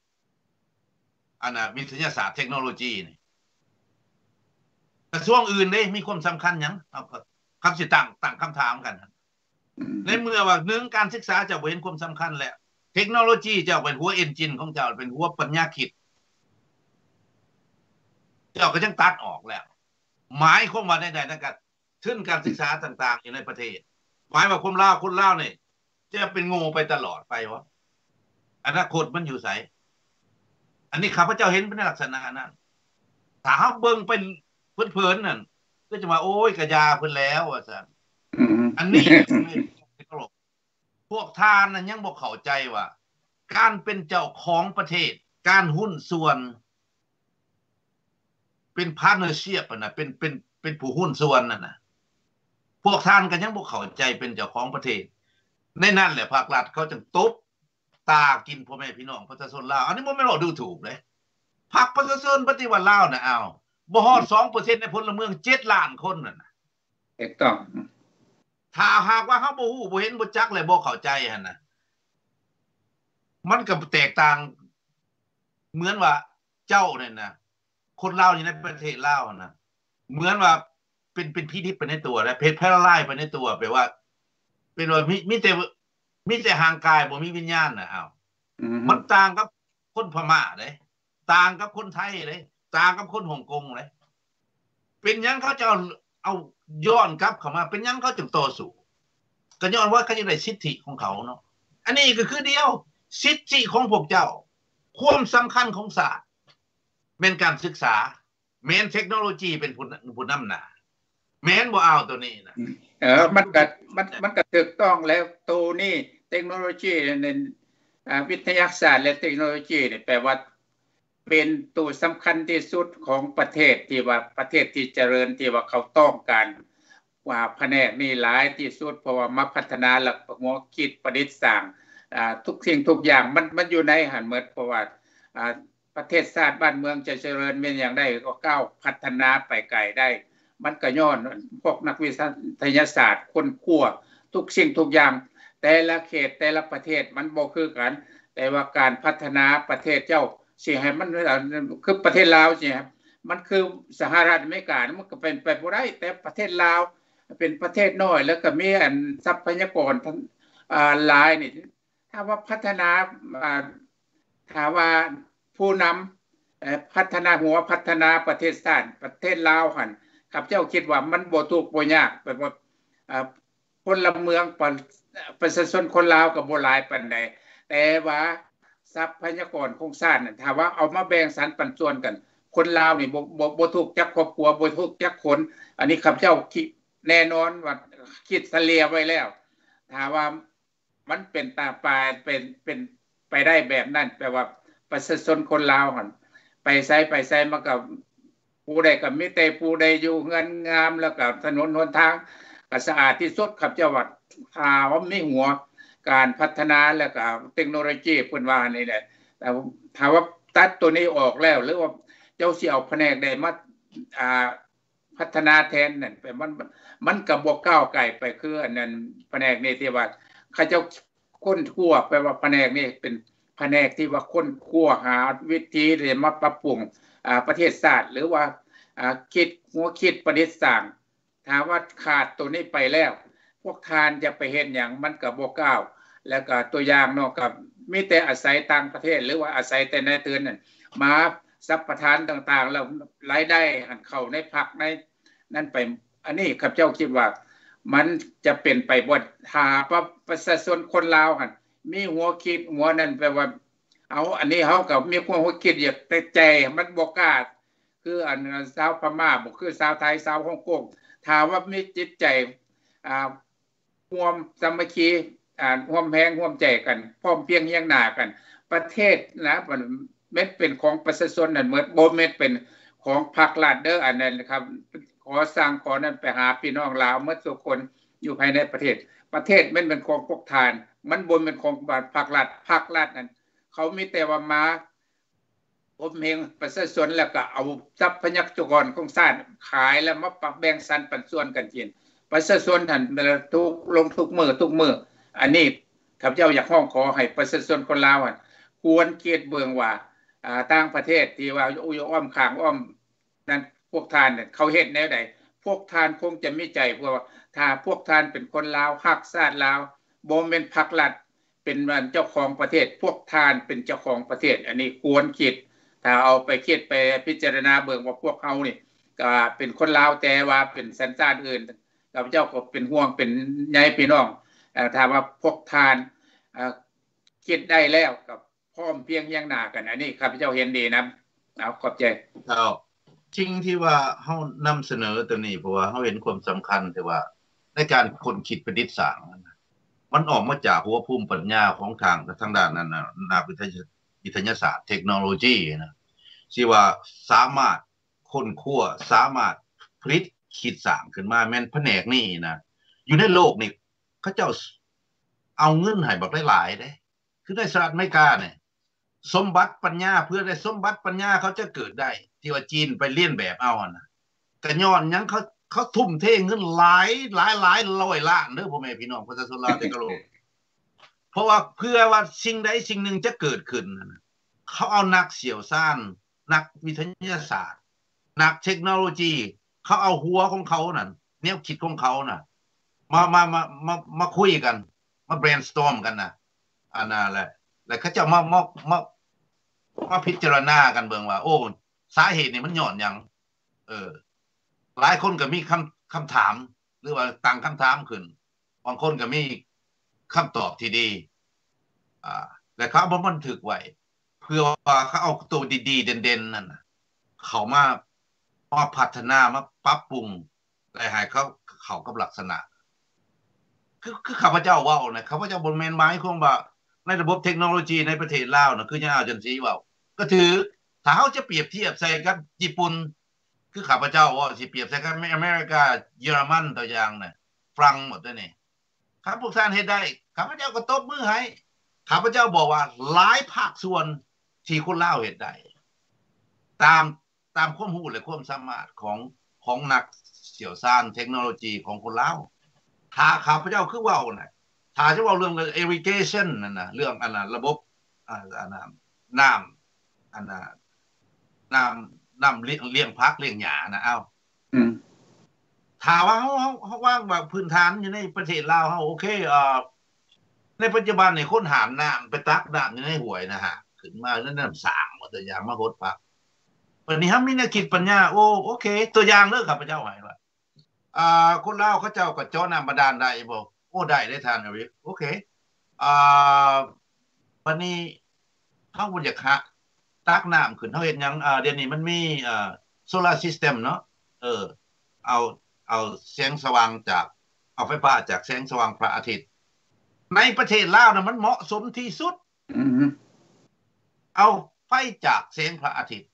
วิทยาศาสตร์เทคโนโลยีนี่กระทรวงอื่นได้มีความสำคัญยังคำสิตั้งคำถามกันในเมื่อว่าหนึ่งการศึกษาจะเห็นความสำคัญแล้วเทคโนโลยีจะเป็นหัวเอนจินของเจ้าเป็นหัวปัญญาคิดเจ้าก็ยังตัดออกแล้วหมายความว่าใดๆนะครับทุนการศึกษาต่างๆอยู่ในประเทศหมายว่าคนลาวเนี่ยจะเป็นโง่ไปตลอดไปวะอนาคตมันอยู่ไสอันนี้ข้าพเจ้าเห็นเป็นลักษณะนั้นถ้าเฮาเบิ่งไปเพลินๆนั่นก็จะมาโอ้ยกะยาเพิ่นแล้วว่าซั่นอันนี้พวกทานนั้นยังบ่เข้าใจว่าการเป็นเจ้าของประเทศการหุ้นส่วนเป็นพาร์ทเนอร์ชิพน่ะเป็นผู้หุ้นส่วนนั่นน่ะพวกท่านก็ยังบ่เข้าใจเป็นเจ้าของประเทศในนั้นแหละภาครัฐเขาจึงตบตากินพ่อแม่พี่น้องประชาชนลาวอันนี้บ่แม่นว่าดูถูกเลยพรรคประชาชนปฏิวัติลาวน่ะบ่ฮอด 2% ในพลเมือง7ล้านคนนั่นน่ะถูกต้องถ้าหากว่าเฮาบ่ฮู้บ่เห็นบ่จักเลยบ่เข้าใจหั่นน่ะมันก็แตกต่างเหมือนว่าเจ้าเนี่ยนะคนลาวอยู่ในประเทศลาวน่ะเหมือนว่าเป็นพิษไปในตัวและเพชรแพร่ลายไปในตัวแปลว่าเป็นว่ามีแต่ห่างกายบ่มีวิญญาณน่ะมันต่างกับคนพม่าเด้ต่างกับคนไทยเด้ต่างกับคนฮ่องกงเด้เป็นหยังเขาจะเอาย้อนกลับเข้ามาเป็นหยังเขาจึงต่อสู้ก็ย้อนว่าเขาจะได้สิทธิของเขาเนาะอันนี้ก็คือเดียวสิทธิของพวกเจ้าความสำคัญของศาสตร์แม่นการศึกษาแม่นเทคโนโลยีเป็นผู้นำหน้าแม่นบ่เอาตัวนี้นะมันก็ถูกต้องแล้วตัวนี้เทคโนโลยีในวิทยาศาสตร์และเทคโนโลยีนี่แปลว่าเป็นตัวสำคัญที่สุดของประเทศที่ว่าประเทศที่เจริญที่ว่าเขาต้องการว่าแผนกนี้หลายที่สุดเพราะว่ามาพัฒนาหลักหัวคิดประดิษฐ์สร้างทุกสิ่งทุกอย่างมันอยู่ในหันหมดเพราะว่าประเทศชาติบ้านเมืองจะเจริญเป็นอย่างใดก็ก้าวพัฒนาไปไกลได้มันก็ย้อนพวกนักวิทยาศาสตร์คนคั่วทุกสิ่งทุกอย่างแต่ละเขตแต่ละประเทศมันบ่คือกันแต่ว่าการพัฒนาประเทศเจ้าสิให้มันคือประเทศลาวสิครับมันคือสหรัฐอเมริกามันก็เป็นไปบ่ได้แต่ประเทศลาวเป็นประเทศน้อยแล้วก็มีอันทรัพยากรหลายนี่ถ้าว่าพัฒนาถ้าว่าผู้นำพัฒนาหัวพัฒนาประเทศชาติประเทศลาวหั่นครับเจ้าคิดว่ามันบ่ทุกข์บ่ยากแบบว่าพลเมืองประชาชนคนลาวก็บ่หลายปานใดแต่ว่าทรัพยากรของชาติถ้าว่าเอามาแบ่งสรรปันส่วนกันคนลาวนี่บ่ทุกข์จักครอบครัวบ่ทุกข์จักคนอันนี้ครับเจ้าคิดแน่นอนว่าคิดเฉลี่ยไว้แล้วถ้าว่ามันเป็นตาปลายเป็นไปได้แบบนั้นแปลว่าประชาชนคนลาวหั่นไปไสมันก็ผู้ใดก็มีแต่ผู้ใดอยู่เฮือนงามแล้วก็ถนนหนทางก็สะอาดที่สุดครับเจ้าว่าถ้าว่ามีหัวการพัฒนาแล้วก็เทคโนโลยีเพิ่นว่านี่แหละแต่ถ้าว่าตัดตัวนี้ออกแล้วหรือว่าเจ้าสิเอาแผนกใดมาพัฒนาแทนนั่นมันก็บ่ก้าวไกลไปคืออันนั้นแผนกนี้ที่ว่าเขาเจ้าค้นคว้าไปว่าแผนกนี้เป็นแผนกที่ว่าค้นคว้าหาวิธีที่มาปรับปรุงประเทศชาติหรือว่าคิดหัวคิดประดิษฐ์สร้างถ้าว่าขาดตัวนี้ไปแล้วพวกทานจะไปเฮ็ดหยังมันก็บ่ก้าวแล้วก็ตัวอย่างเนาะกับมีแต่อาศัยต่างประเทศหรือว่าอาศัยแต่ในตื่นนั่นมาทรัพย์ประทานต่างๆแล้วรายได้หันเข้าในพรรคในนั่นไปอันนี้ข้าพเจ้าคิดว่ามันจะเป็นไปบ่ถ้าประชาชนคนลาวหั่นมีหัวคิดหัวนั้นแปลว่าเอาอันนี้เฮาก็มีความหัวคิดอยากแต่ใจมันบ่กล้าคืออันชาวพม่าบ่คือชาวไทยชาวฮ่องกงถ้าว่ามีจิตใจร่วมสามัคคีร่วมแรงร่วมใจกันพร้อมเพรียงเฮียงหน้ากันประเทศนะมันเม็ดเป็นของประชาชนนั่นเหมือนบ่แม่นเป็นของพรรครัฐเด้ออันนั้นครับขอสร้างขอนั้นไปหาพี่น้องลาวหมดทุกคนอยู่ภายในประเทศมันเป็นของพวกทานมันบ่แม่นของพรรครัฐนั่นเขามีแต่ว่ามาผมเองประชาชนแล้วก็เอาทรัพยากรของชาติขายแล้วมาปรับแบ่งสรรปันส่วนกันกินประชาชนท่านทุกลงทุกมื้ออันนี้ข้าพเจ้าอยากร้องขอให้ประชาชนคนลาวควรเกียรติเบิ่งว่าต่างประเทศที่ว่าอยู่อ้อมข้างอ้อมนั้นพวกทานเนี่ยเขาเฮ็ดแนวใดพวกทานคงจะมีใจเพราะว่าถ้าพวกทานเป็นคนลาวรักชาติลาวบ่แม่นพรรครัฐเป็นเจ้าของประเทศพวกทานเป็นเจ้าของประเทศอันนี้ควรคิดถ้าเอาไปคิดไปพิจารณาเบิ่งว่าพวกเฮานี่ก็เป็นคนลาวแต่ว่าเป็นสัญชาติอื่นข้าพเจ้าก็เป็นห่วงเป็นใยพี่น้องถ้าว่าพวกทานคิดได้แล้วกับพร้อมเพียงเฮียงหน้ากันอันนี้ข้าพเจ้าเห็นดีนะเอาขอบใจจริงที่ว่าเฮานำเสนอตัวนี้เพราะว่าเฮาเห็นความสำคัญที่ว่าในการคนคิดประดิษฐ์สร้างมันออกมาจากหัวภูมิปัญญาของทางด้านนั้นน่ะนักวิทยาศาสตร์เทคโนโลยีนะที่ว่าสามารถค้นคว้าสามารถผลิตคิดสร้างขึ้นมาแม่นแผนกนี้นะอยู่ในโลกนี่เขาเจ้าเอาเงินให้บักหลายๆเด้คือในสหรัฐอเมริกาเนี่ยสมบัติปัญญาเพื่อได้สมบัติปัญญาเขาจะเกิดได้ที่ว่าจีนไปเลียนแบบเอาน่ะก็ย้อนหยังเขาทุ่มเทเงินหลายร้อยล้านเด้อพ่อแม่พี่น้องประชาชนลาวแต่กะโลกเพราะว่าเพื่อว่าสิ่งใดสิ่งหนึ่งจะเกิดขึ้นเขาเอานักเสี่ยวซ่านนักวิทยาศาสตร์นักเทคโนโลยีเขาเอาหัวของเขานั่นแนวคิดของเขาน่ะมาคุยกันมา brainstorm กันน่ะอันนั้นแหละแล้วเขาจะมาพิจารณากันเบิ่งว่าโอ้สาเหตุนี่มันย้อนหยังหลายคนก็มีคำถามหรือว่าตั้งคำถามขึ้นบางคนก็มีคำตอบที่ดีและเขาบ่บันทึกไว้เพื่อว่าเขาเอาตัวดีๆเด่นๆนั่นน่ะเขามาพัฒนามาปรับปรุงและให้เขากับลักษณะคือข้าพเจ้าเว้านะข้าพเจ้าบ่แม่นหมายความว่าในระบบเทคโนโลยีในประเทศลาวน่ะคือยังเอาจังซี่เว้าก็ถือถ้าเฮาจะเปรียบเทียบใส่กับญี่ปุ่นคือข้าพเจ้าว่าสิเปรียบใส่กับอเมริกาเยอรมันตัวอย่างน่ะฝรั่งหมดนี่ครับพวกท่านเฮ็ดได้ข้าพเจ้าก็ตบมือให้ข้าพเจ้าบอกว่าหลายภาคส่วนที่คนลาวเฮ็ดได้ตามความรู้และความสามารถของนักเชี่ยวชาญเทคโนโลยีของคนลาวถ้าข้าพเจ้าคือเว้าน่ะถ้าจะเว้าเรื่อง irrigation นั่นน่ะเรื่องอันน่ะระบบน้ำอันน่ะน้ำเลี้ยงผักเลี้ยงหญ้านะเอาถ้าว่าเฮาว่างแบบพื้นฐานอยู่ในประเทศลาวเฮาโอเคในปัจจุบันนี่คนหามน้ำไปตักน้ำอยู่ในห้วยนะฮะขึ้นมาแล้วน้ำสร้างว่าตัวอย่างมาโหดปักวันนี้เฮามีแนวคิดปัญญาโอเคตัวอย่างเด้อข้าพเจ้าให้ว่าคนลาวเขาเจ้าก็เจาะน้ำบาดาลได้บ่ได้ทานเอาอีกโอเควันนี้เฮาบ่อยากหาตักน้ำขึ้นเฮาเฮ็ดหยังเดี๋ยวนี้มันมีโซลาร์ซิสเต็มเนาะเอาแสงสว่างจากเอาไฟฟ้าจากแสงสว่างพระอาทิตย์ในประเทศลาวน่ะมันเหมาะสมที่สุดเอาไฟจากแสงพระอาทิตย์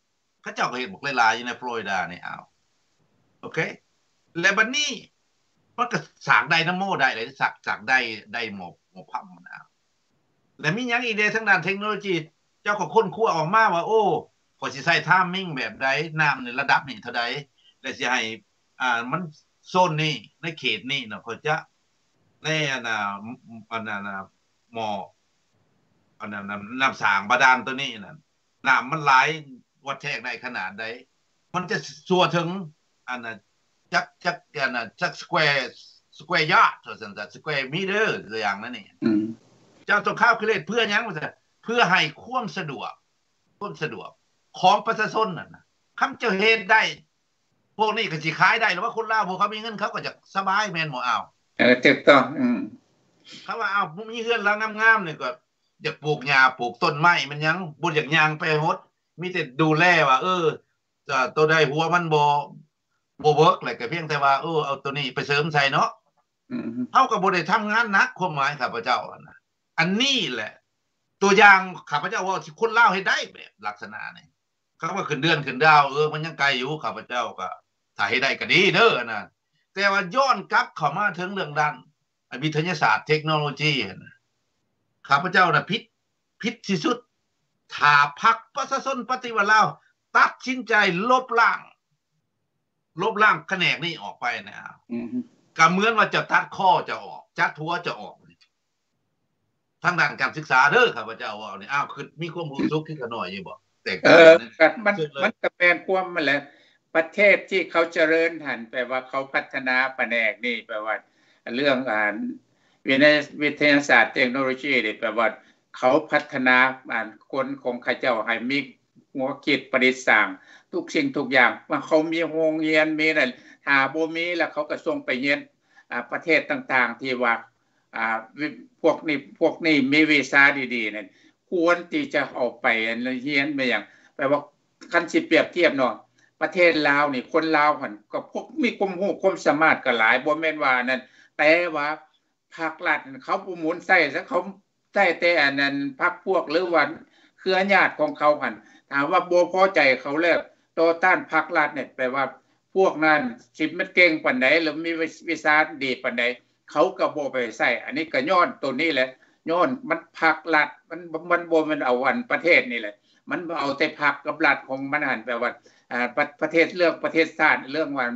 เขาเจ้าก็เห็นบอกหลายๆอยู่ในฟลอริดานี่โอเคแล้วบัดนี้มันก็สร้างไดนาโมได้เลยสักได้หมอพัมนะแล้วมีหยังอีกเด้ทั้งด้านเทคโนโลยีเจ้าก็ค้นคว้าออกมาว่าโอ้ขอยสิใช้ไทมิ่งแบบใดน้ำในระดับนี้เท่าใดแล้วสิให้มันโซนนี้ในเขตนี้น่ะเขาจะในอันน่ะหมออันนั้นน้ำสร้างบาดาลตัวนี้น่ะน้ำมันหลายวัดแทกได้ขนาดใดมันจะสัวถึงอันน่ะจักอันน่ะจักสแควร์ยาร์ดว่าซั่นซะสแควร์มีเตอร์ตัวอย่างนั้นนี่เจ้าต้องคาลคูเลตเพื่อหยังว่าซั่นเพื่อให้ความสะดวกของประชาชนนั่นน่ะคำเจ้าเฮ็ดได้พวกนี้ก็สิขายได้หรือว่าคนลาวพวกเขามีเงินเขาก็จะสบายแม่นบ่ถูกต้องเขาว่ามีเฮือนหลังงามๆนี่ก็อยากปลูกหญ้าปลูกต้นไม้มันยังบ่อยากย่างไปฮดมีแต่ดูแลว่าตัวใดหัวมันบ่เวิร์กแหละก็เพียงแต่ว่าเอาตัวนี้ไปเสริมใส่เนาะเฮาก็บ่ได้ทำงานหนักความหมายข้าพเจ้าอันนี้แหละตัวอย่างข้าพเจ้าว่าคนลาวเฮ็ดได้แบบลักษณะนี้เขาว่าขึ้นเดือนขึ้นดาวมันยังไกลอยู่ข้าพเจ้าก็ถ้าเฮ็ดได้ก็ดีเด้อนะแต่ว่าย้อนกลับเข้ามาถึงเรื่องด้านวิทยาศาสตร์เทคโนโลยีข้าพเจ้าน่ะผิดที่สุดถ้าพรรคประชาชนปฏิวัติลาวตัดสินใจลบล้างแขนงนี้ออกไปนะก็เหมือนว่าจะตัดข้อจะออกจัดหัวจะออกทางด้านการศึกษาเด้อข้าพเจ้าว่านี่คือมีความรู้สึกขึ้นหน่อยอยู่บ่แต่มันก็แปลนความมันแหละประเทศที่เขาเจริญหันแปลว่าเขาพัฒนาแผนกนี่แปลว่าเรื่องวิทยาศาสตร์เทคโนโลยีนี่แปลว่าเขาพัฒนาคนของเขาเจ้าให้มีหัวคิดประดิษฐ์สร้างทุกสิ่งทุกอย่างว่าเขามีโรงเรียนมีนั่นถ้าบ่มีแล้วเขาก็ส่งไปเรียนประเทศต่างๆที่ว่าพวกนี้มีวีซ่าดีๆนั่นควรที่จะเอาไปเรียนไปอย่างแปลว่าคันสิเปรียบเทียบเนาะประเทศลาวนี่คนลาวหั่นก็พวกมีความรู้ความสามารถก็หลายบ่แม่นว่านั่นแต่ว่าภาครัฐเขาบ่หมุนใช้ซะเขาใช้แต่อันนั้นพรรคพวกหรือว่าเครือญาติของเขาหั่นถามว่าบ่พอใจเขาแล้วต่อต้านภาครัฐเนี่ยแปลว่าพวกนั้นสิมันเก่งปานใดหรือมีวิชาดีปานใดเขาก็บ่ไปใช้อันนี้ก็ย้อนตัวนี้แหละย้อนมันภาครัฐมันบ่มันเอาวันประเทศนี่แหละมันเอาแต่ภาคกับรัฐของมันหั่นแปลว่าประเทศเรื่องประเทศชาติเรื่องว่า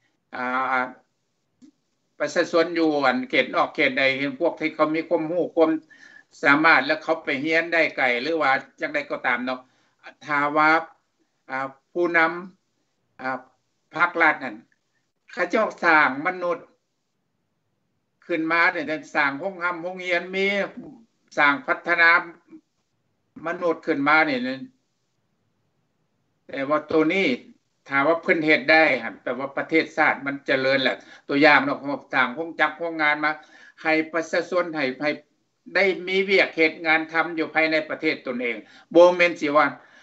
ประชาชนอยู่อันเขตนอกเขตใดเห็นพวกที่เขามีความรู้ความสามารถแล้วเขาไปเรียนได้ไกลหรือว่าจังได๋ก็ตามเนาะถ้าว่าผู้นำภาครัฐนั่นเขาเจ้าสร้างมนุษย์ขึ้นมาเนี่ยสร้างโรงเรียนมีสร้างพัฒนามนุษย์ขึ้นมาเนี่ยแต่ว่าตัวนี้ถ้าว่าเพิ่นเฮ็ดได้หั่นแปลว่าประเทศชาติมันเจริญแหละตัวอย่างเนาะสร้างโรงงานมาให้ประชาชนให้ได้มีเวียกเฮ็ดงานทำอยู่ภายในประเทศตนเองบ่แม่นสิว่า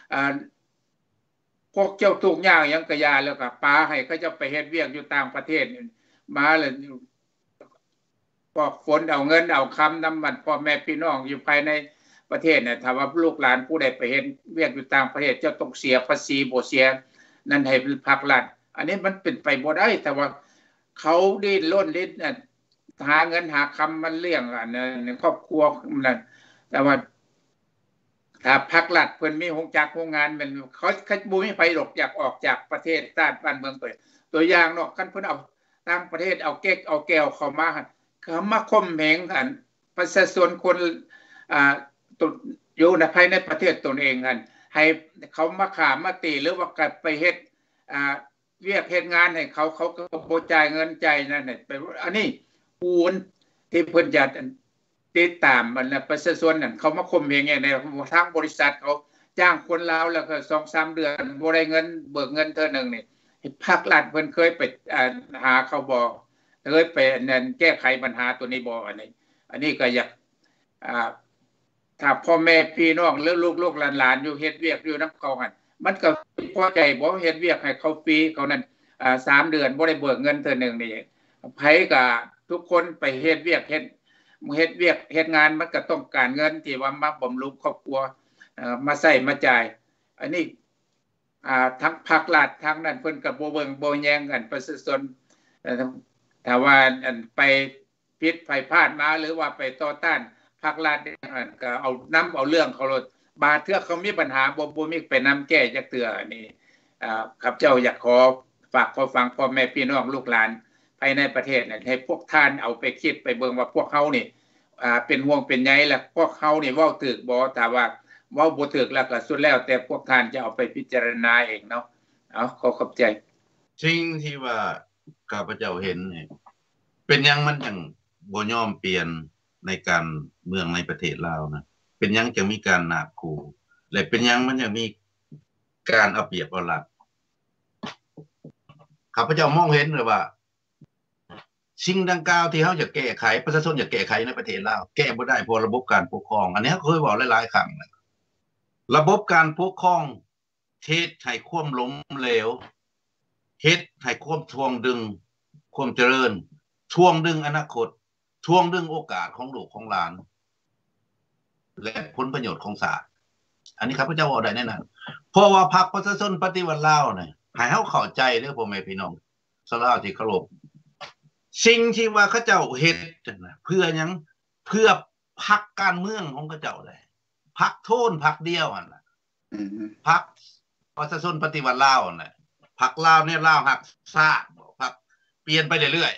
พวกเจ้าทุกอย่างหยังก็ยาแล้วก็ปาให้เขาจะไปเฮ็ดเวียกอยู่ต่างประเทศมาแล้วพวกฝนเอาเงินเอาคำนำมันพ่อแม่พี่น้องอยู่ภายในประเทศเนี่ยถ้าว่าลูกหลานผู้ใดไปเฮ็ดเวียกอยู่ต่างประเทศเจ้าต้องเสียภาษีบ่เสียนั่นให้ภาครัฐอันนี้มันเป็นไปบ่ได้แต่ว่าเขาดิ้นรนหาเงินหาคำมันเลี้ยงอันนั้นครอบครัวนั่นแต่ว่าถ้าภาครัฐเพิ่นมีโรงงานมันเขาบ่มีไผหรอกอยากออกจากประเทศชาติบ้านเมืองตัวอย่างเนาะคันเพิ่นเอาต่างประเทศเอาเก๊กเอาแก้วเข้ามาเขามาข่มเหงกันประชาชนคนอยู่ในภายในประเทศตนเองกันให้เขามาฆ่ามาตีหรือว่าไปเฮ็ดเวียกเฮ็ดงานให้เขาก็บ่จ่ายเงินจ่ายนั่นน่ะอันนี้ปูนที่เพิ่นจะติดตามมันประชาชนนั่นเขามาข่มเหงในทางบริษัทเขาจ้างคนลาวแล้วก็ 2-3 เดือนบ่ได้เงินเบิกเงินเทื่อนึงนี่ภาครัฐเพิ่นเคยไปหาเขาบ่เคยไปนั่นแก้ไขปัญหาตัวนี้บ่อันนี้ก็อยากถ้าพ่อแม่พี่น้องหรือลูกๆหลานๆอยู่เฮ็ดเวียกอยู่นำเขาหั่นมันก็พอใจบ่เฮ็ดเวียกให้เขาฟรีเขานั่น3 เดือนบ่ได้เบิกเงินเทื่อนึงนี่ไผก็ทุกคนไปเฮ็ดเวียกเฮ็ดงานมันก็ต้องการเงินที่ว่ามาบำรุงครอบครัวมาใช้มาจ่ายอันนี้ทั้งภาครัฐทั้งนั้นเพิ่นก็บ่เบิ่งบ่แยงกันประชาชนถ้าว่าอันไปผิดไผพลาดมาหรือว่าไปต่อต้านภาครัฐก็เอาเอาเรื่องเขาลดบาดเทื่อเขามีปัญหาบ่มีไปแก้จักเทื่อนี่ครับเจ้าอยากขอฝากขอฟังพ่อแม่พี่น้องลูกหลานภายในประเทศเนี่ยให้พวกท่านเอาไปคิดไปเบิ่งว่าพวกเขานี่เป็นห่วงเป็นใยและพวกเขานี่เว้าถูกบ่ถ้าว่าเว้าบ่ถูกแล้วก็สุดแล้วแต่พวกท่านจะเอาไปพิจารณาเองเนาะขอขอบใจสิ่งที่ว่าข้าพเจ้าเห็นนี่เป็นหยังมันจังบ่ยอมเปลี่ยนในการเมืองในประเทศลาวนะเป็นหยังจะมีการนาบคู่และเป็นหยังมันยังมีการเอาเปรียบเอารัดข้าพเจ้ามองเห็นเลยว่าสิ่งดังกล่าวที่เฮาจะแก้ไขประชาชนจะแก้ไขในประเทศลาวแก้บ่ได้เพราะระบบการปกครองอันนี้เคยบอกหลายๆครั้งระบบการปกครองเฮ็ดให้ความล้มเหลวเฮ็ดให้ความทวงดึงความเจริญทวงดึงอนาคตทวงดึงโอกาสของลูกของหลานและผลประโยชน์ของศาสตร์อันนี้ครับพระเจ้าบอกได้แน่นอนเพราะว่าพรรคประชาชนปฏิวัติลาวเนี่ยให้เฮาเข้าใจเด้อพ่อแม่พี่น้องสลาวที่เคารพสิ่งที่ว่าเขาเจ้าเฮ็ดนะเพื่อหยังเพื่อพรรคการเมืองของเขาเจ้าได้พรรคโทนพรรคเดียวน่ะพรรคประชาชนปฏิวัติลาวน่ะพรรคลาวเนี่ยลาวฮักชาติพรรคเปลี่ยนไปเรื่อย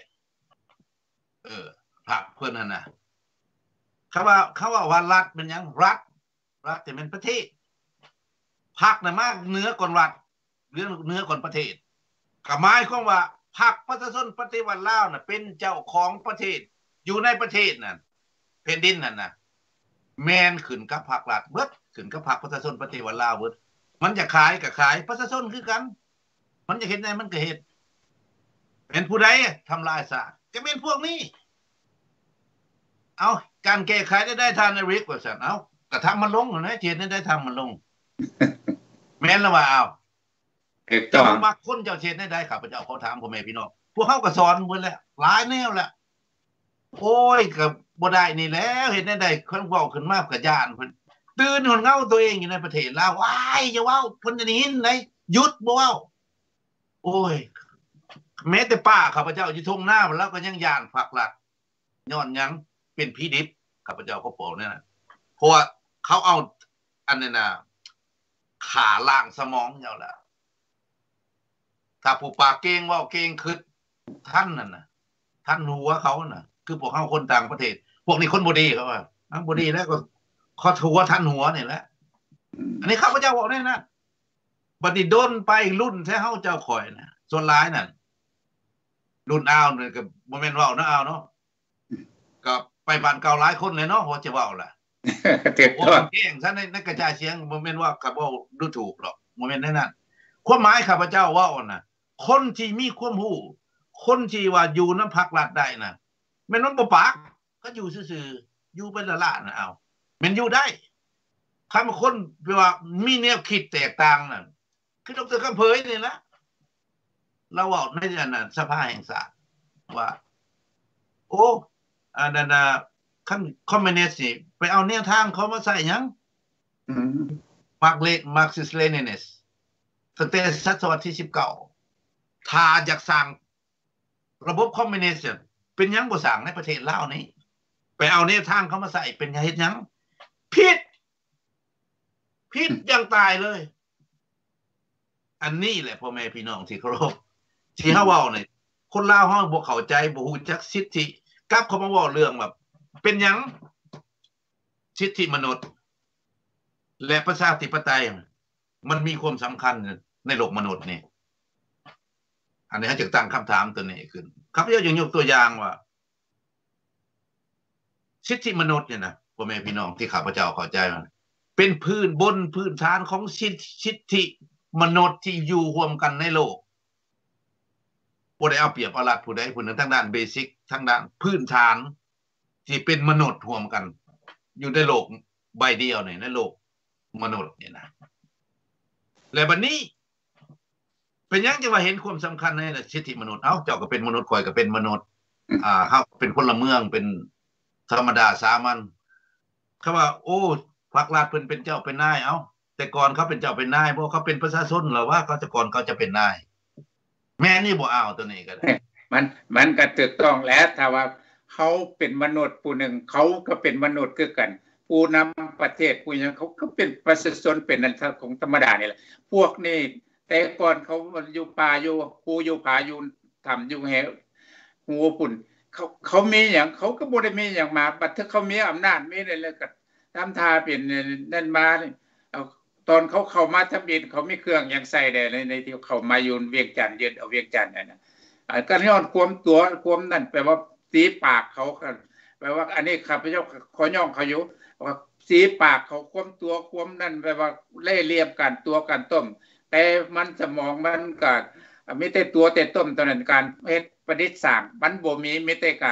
ๆพรรคเพิ่นนั่นน่ะเขาว่ารัฐเป็นหยังรัฐจะเป็นประเทศพรรคน่ะมากเหนือก่อนรัฐเหนือก่อนประเทศก็หมายความว่าพรรคประชาชนปฏิวัติลาวน่ะเป็นเจ้าของประเทศอยู่ในประเทศนั่นแผ่นดินนั่นน่ะแม่นขึ้นกับพรรครัฐเบิดขึ้นกับพรรคประชาชนปฏิวัติลาวเบิดมันจะขายก็ขายประชาชนคือกันมันจะเฮ็ดได้มันก็เฮ็ดเป็นผู้ใดทำลายศาสตร์ก็เป็นพวกนี้เอาการแก้ไขได้ทานในริกว่าซั่นเอาก็ทำมันลงนะเฮ็ดได้ทำมันลงแม่นแล้วว่าเอาเจ้ามักคนเจ้าเฮ็ดได้ครับพระเจ้าเขาถามพ่อแม่พี่น้องพวกเฮาก็สอนเพิ่นแล้วหลายแนวแล้วโอ้ยก็บ่ได้นี่แล้วเฮ็ดได้เพิ่นเว้าขึ้นมาก็ย่านเพิ่นตื่นหนเงาตัวเองอยู่ในประเทศลาวว้ายอย่าเว้าเพิ่นจะได้ยินได้หยุดบ่เว้าโอ้ยแม้แต่ป้าข้าพเจ้าอยู่ทุ่งนาแล้วก็ยังย่านภาครัฐย้อนหยังเป็นผีดิบข้าพเจ้าก็บอกนั่นน่ะเพราะว่าเขาเอาอันนั้นน่ะขาล้างสมองเจ้าล่ะถ้าผู้ปากเก่งเว้าเก่งคือท่านนั่นน่ะท่านหัวเขาน่ะคือพวกเฮาคนต่างประเทศพวกนี้คนบ่ดีเขาว่าบ่ดีแล้วก็ขอถือว่าท่านหัวนี่แหละอันนี้ข้าพเจ้าบอกแน่นะบัดนี้โดนไปรุ่นแท้เฮาเจ้าข่อยน่ะส่วนหลายนั่นรุ่นอ้าวนี่ก็บ่แม่นเว้านะอ้าวเนาะก็ไปบ้านเก่าหลายคนเลยเนาะว่าจะเว้าล่ะเต็มตัวเก่งซะในกระจายเสียงบ่แม่นว่าก็บ่ดูถูกหรอกบ่แม่นนั้นความหมายข้าพเจ้าเว้าน่ะคนที่มีความรู้คนที่ว่าอยู่นำพรรครัฐได้น่ะแม่นมันบ่ปากก็อยู่ซื่อๆอยู่เป็นละๆน่ะเอาแม่นอยู่ได้คันคนว่ามีแนวคิดแตกต่างนั่นคือดร.คำเผยนี่นะเราเว้าในอันนั้นสภาแห่งชาติว่าโอ้อันนั้นคันคอมมิวนิสต์นี่ไปเอาแนวทางเขามาใส่หยังมาร์กซิสเลนินิสตั้งแต่ศตวรรษที่19ถ้าอยากสร้างระบบคอมมิวนิสต์เป็นหยังบ่สร้างในประเทศลาวนี้ไปเอาแนวทางเขามาใส่เป็นเฮ็ดหยังผิดอย่างตายเลยอันนี้แหละพ่อแม่พี่น้องที่เคารพที่เฮาเว้านี่คนลาวเฮาบ่เข้าใจบ่ฮู้จักสิทธิกลับเข้ามาเว้าเรื่องแบบเป็นหยังสิทธิมนุษย์และประชาธิปไตยมันมีความสำคัญในโลกมนุษย์นี่อันนี้เฮาจะตั้งคำถามตัวนี้ขึ้นครับเดี๋ยวอย่างยกตัวอย่างว่าสิทธิมนุษย์เนี่ยนะพ่อแม่พี่น้องที่ข้าพเจ้าเข้าใจมันเป็นพื้นฐานของสิทธิมนุษย์ที่อยู่ร่วมกันในโลกบ่ได้เอาเปรียบเอารัดผู้ใดผู้หนึ่งทางด้านเบสิกทางด้านพื้นฐานที่เป็นมนุษย์ร่วมกันอยู่ในโลกใบเดียวนี่ในโลกมนุษย์นี่นะและบัดนี้เป็นหยังจะว่าเห็นความสำคัญในสิทธิมนุษย์เอ้าเจ้าก็เป็นมนุษย์ข่อยก็เป็นมนุษย์เฮาเป็นพลเมืองเป็นธรรมดาสามัญเขาว่าโอ้พรรครัฐเพิ่นเป็นเจ้าเป็นนายเอ้าแต่ก่อนเขาเป็นเจ้าเป็นนายบ่เขาเป็นประชาชนหรือว่าเขาจะก่อนเขาจะเป็นนายแม่นี่บ่เอาตัวนี้ก็ได้มันก็ถูกต้องแล้วถ้าว่าเขาเป็นมนุษย์ผู้หนึ่งเขาก็เป็นมนุษย์คือกันผู้นำประเทศผู้ยังเขาก็เป็นประชาชนเป็นอันของธรรมดานี่แหละพวกนี้แต่ก่อนเขาอยู่ป่าอยู่ภูอยู่ผาอยู่ถ้ำอยู่แหวหูปุ่นเขามีอย่างเขาก็บ่ได้มีอย่างมาบัดถ้าเขามีอำนาจมีอะไรแล้วก็ทำท่าเป็นนั่นมาตอนเขาเข้ามาทำบินเขามีเครื่องอย่างใส่ได้ในที่เขามาอยู่เวียงจันทน์ยืนเอาเวียงจันทน์นั่นน่ะก็ย้อนความตัวความนั่นแปลว่าสีปากเขาแปลว่าอันนี้ข้าพเจ้าขอย่องเขาอยู่ว่าสีปากเขาความตัวความนั่นแปลว่าเล่ห์เหลี่ยมกันตัวกันต้มแต่มันสมองมันก็มีแต่ตัวแต่ต้มตอนนั้นการเฮ็ดประดิษฐ์สร้างมันบ่มีแต่กะ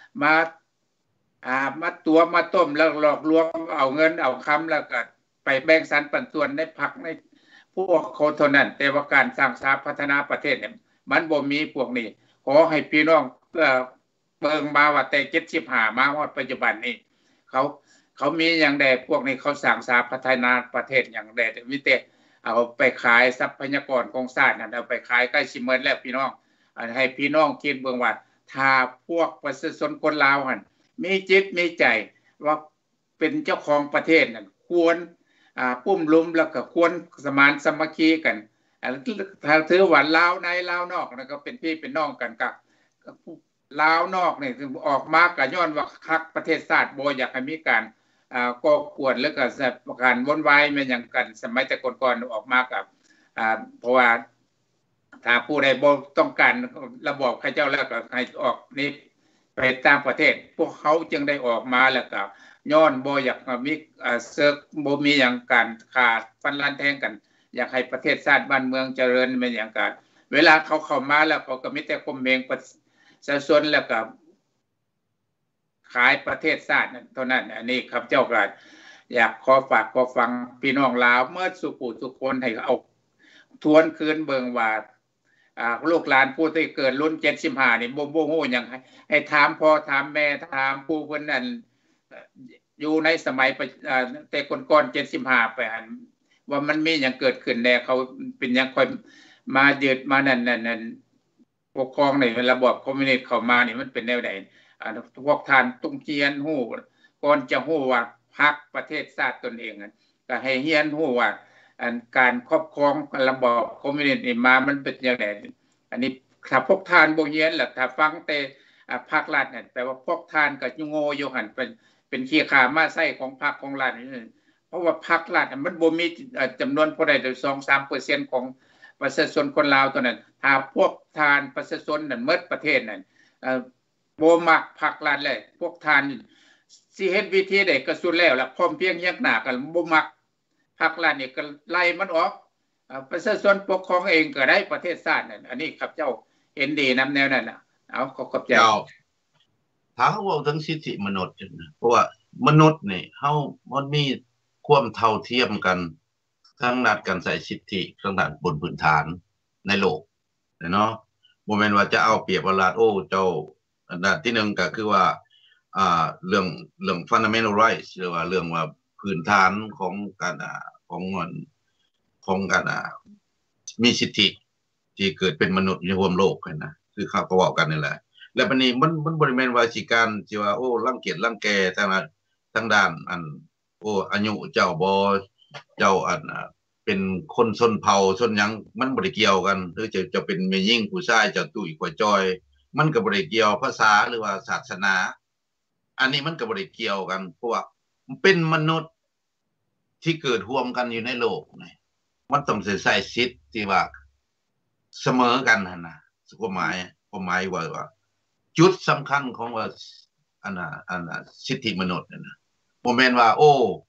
มาตัวมาต้มแล้วหลอกลวงเอาเงินเอาคำแล้วก็ไปแบ่งสรรปันส่วนในพรรคในพวกคนเท่านั้นแต่ว่าการสร้างสรรค์พัฒนาประเทศเนี่ยมันบ่มีพวกนี้ขอให้พี่น้องเบิ่งมาว่าแต่75มาฮอดปัจจุบันนี้เขามีอย่างใดพวกนี้เขาสร้างสรรค์พัฒนาประเทศอย่างใดมีแต่เอาไปขายทรัพยากรของชาตินั่นเอาไปขายใกล้สิหมดแล้วพี่น้องให้พี่น้องคิดเบิ่งว่าถ้าพวกประชาชนคนลาวหั่นมีจิตมีใจว่าเป็นเจ้าของประเทศนั่นควรปุ้มลุมแล้วก็ควรสมานสามัคคีกันถ้าถือว่าลาวในลาวนอกนั่นก็เป็นพี่เป็นน้องกันกับลาวนอกนี่ออกมาก็ย้อนว่าคักประเทศชาติบ่อยากให้มีการก่อกวนแล้วก็การวนวายแม่นหยังกันสมัยแต่ก่อนๆออกมากับเพราะว่าถ้าผู้ใดบ่ต้องการระบอบเขาเจ้าแล้วก็ให้ออกนี่ไปตามประเทศพวกเขาจึงได้ออกมาแล้วก็ย้อนบ่อยากมีเซิร์กบ่มีหยังการขาดฟันลันแทงกันอยากให้ประเทศชาติบ้านเมืองเจริญแม่นหยังกันเวลาเขาเข้ามาแล้วเขาก็มีแต่ข่มเหงประชาชนแล้วก็ขายประเทศชาตินั้นเท่านั้นอันนี้ครับเจ้าก็อยากขอฝากขอฟังพี่น้องลาวเมื่อสุขุทุกคนให้เอาทวนคืนเบิ่งว่าลูกหลานผู้ที่เกิดรุ่น75นี่บ่ฮู้หยังให้ถามพ่อถามแม่ถามผู้เพิ่นนั่นอยู่ในสมัยแต่ก่อน75ไปอันว่ามันมีหยังเกิดขึ้นแน่เขาเป็นหยังค่อยมายึดมานั่นปกครองในระบบคอมมิวนิสต์เข้ามานี่มันเป็นแนวใดพวกท่านต้องเรียนรู้ก่อนจะรู้ว่าพรรคประเทศชาติตนเองก็ให้เรียนรู้ว่าการครอบครองระบอบคอมมิวนิสต์นี่มามันเป็นจังได๋อันนี้ถ้าพวกท่านบ่เรียนล่ะถ้าฟังแต่พรรครัฐนั่นแปลว่าพวกท่านก็โง่อยู่หั่นเป็นขี้ข่ามาไส้ของพรรคของรัฐนี่เพราะว่าพรรครัฐมันบ่มีจำนวนผู้ใด 2-3% ของประชาชนคนลาวตัวนั้นถ้าพวกท่านประชาชนนั่นหมดประเทศนั่นบ่มักพรรครัฐเลยพวกท่านสิเฮ็ดวิธีใดก็สุดแล้วล่ะพร้อมเพียงยักหน้ากันบ่มักพรรครัฐนี่ก็ไล่มันออกประชาชนปกครองเองก็ได้ประเทศชาตินั่นอันนี้ครับเจ้าเห็นดีนำแนวนั้นน่ะเอาขอบเจ้าถ้าเว้าถึงสิทธิมนุษย์เพราะว่ามนุษย์นี่เฮามันมีความเท่าเทียมกันทั้งนัดกันใส่สิทธิทั้งด้านบนพื้นฐานในโลกเนาะบ่แม่นว่าจะเอาเปรียบว่าลาดโอ้เจ้าอันดับที่1ก็คือว่าเรื่อง fundamental rights หรือว่าเรื่องว่าพื้นฐานของการของการมีสิทธิที่เกิดเป็นมนุษย์อยู่ร่วมโลกนะคือเขาก็เว้ากันนี่แหละแล้วบัดนี้มันบ่ได้แม่นว่าสิการที่ว่าโอ้รังเกียจรังแกทางด้านโอ้อายุเจ้าบ่เจ้าเป็นคนชนเผ่าชนหยังมันบ่ได้เกี่ยวกันหรือจะเป็นแม่หญิงผู้ชายเจ้าตุ้ยข่อยจอยมันก็บ่ได้เกี่ยวภาษาหรือว่าศาสนาอันนี้มันก็บ่ได้เกี่ยวกันเพราะว่ามันเป็นมนุษย์ที่เกิดร่วมกันอยู่ในโลกนี่มันต้องใช้สิทธิ์ที่ว่าเสมอกันหั่นน่ะความหมายว่าจุดสำคัญของว่าสิทธิมนุษย์นั่นน่ะบ่แม่นว่าโอ้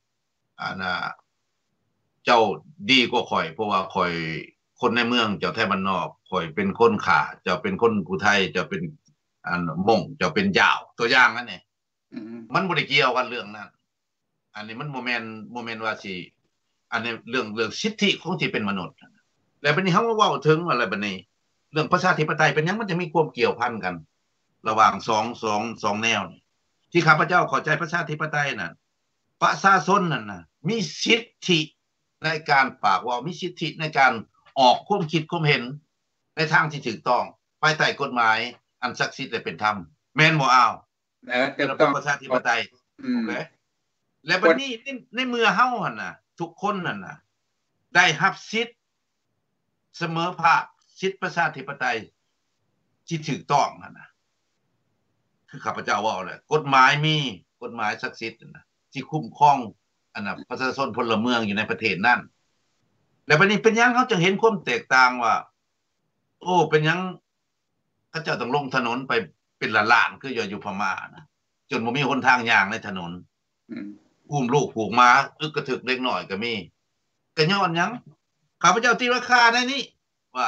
เจ้าดีกว่าข่อยเพราะว่าข่อยคนในเมืองเจ้าไทบ้านนอกข่อยเป็นคนข่าเจ้าเป็นคนผู้ไทยเจ้าเป็นม่งเจ้าเป็นยาวตัวอย่างนั่นนี่มันบ่ได้เกี่ยวกันเรื่องนั้นอันนี้มันบ่แม่นว่าสิอันนี้เรื่องสิทธิของที่เป็นมนุษย์แล้วบัดนี้เฮาเว้าถึงอะไรบัดนี้เรื่องประชาธิปไตยเป็นหยังมันจะมีความเกี่ยวพันกันระหว่าง2แนวที่ข้าพเจ้าเข้าใจประชาธิปไตยนั่นประชาชนนั่นน่ะมีสิทธิในการปากว่ามีสิทธิในการออกความคิดความเห็นในทางที่ถูกต้องภายใต้กฎหมายอันศักดิ์สิทธิ์และเป็นธรรมแม่นบ่อ้าวถูกระบต้อบ งประชาธิปไตยโอเคและบัดนี้ในเมื่อเฮาหั่นน่ะทุกคนนั่นน่ะได้รับสิทธิ์เสมอภาคสิทธิประชาธิปไตยที่ถูกต้องนั่นน่ะคือข้าพเจ้าว่าแหละกฎหมายมีกฎหมายศักดิ์สิทธิ์น่ะที่คุ้มครองอันน่ะประชาชนพลเมืองอยู่ในประเทศนั้นแล้วบัดนี้เป็นหยังเฮาจึงเห็นความแตกต่างว่าโอ้เป็นหยังเขาเจ้าต้องลงถนนไปเป็นล้านๆคืออยู่พม่านะจนบ่มีหนทางย่างในถนนอุ้มลูกผูกม้าอึกกระทึกเล็กน้อยก็มีก็ย้อนหยังข้าพเจ้าตีราคาในนี้ว่า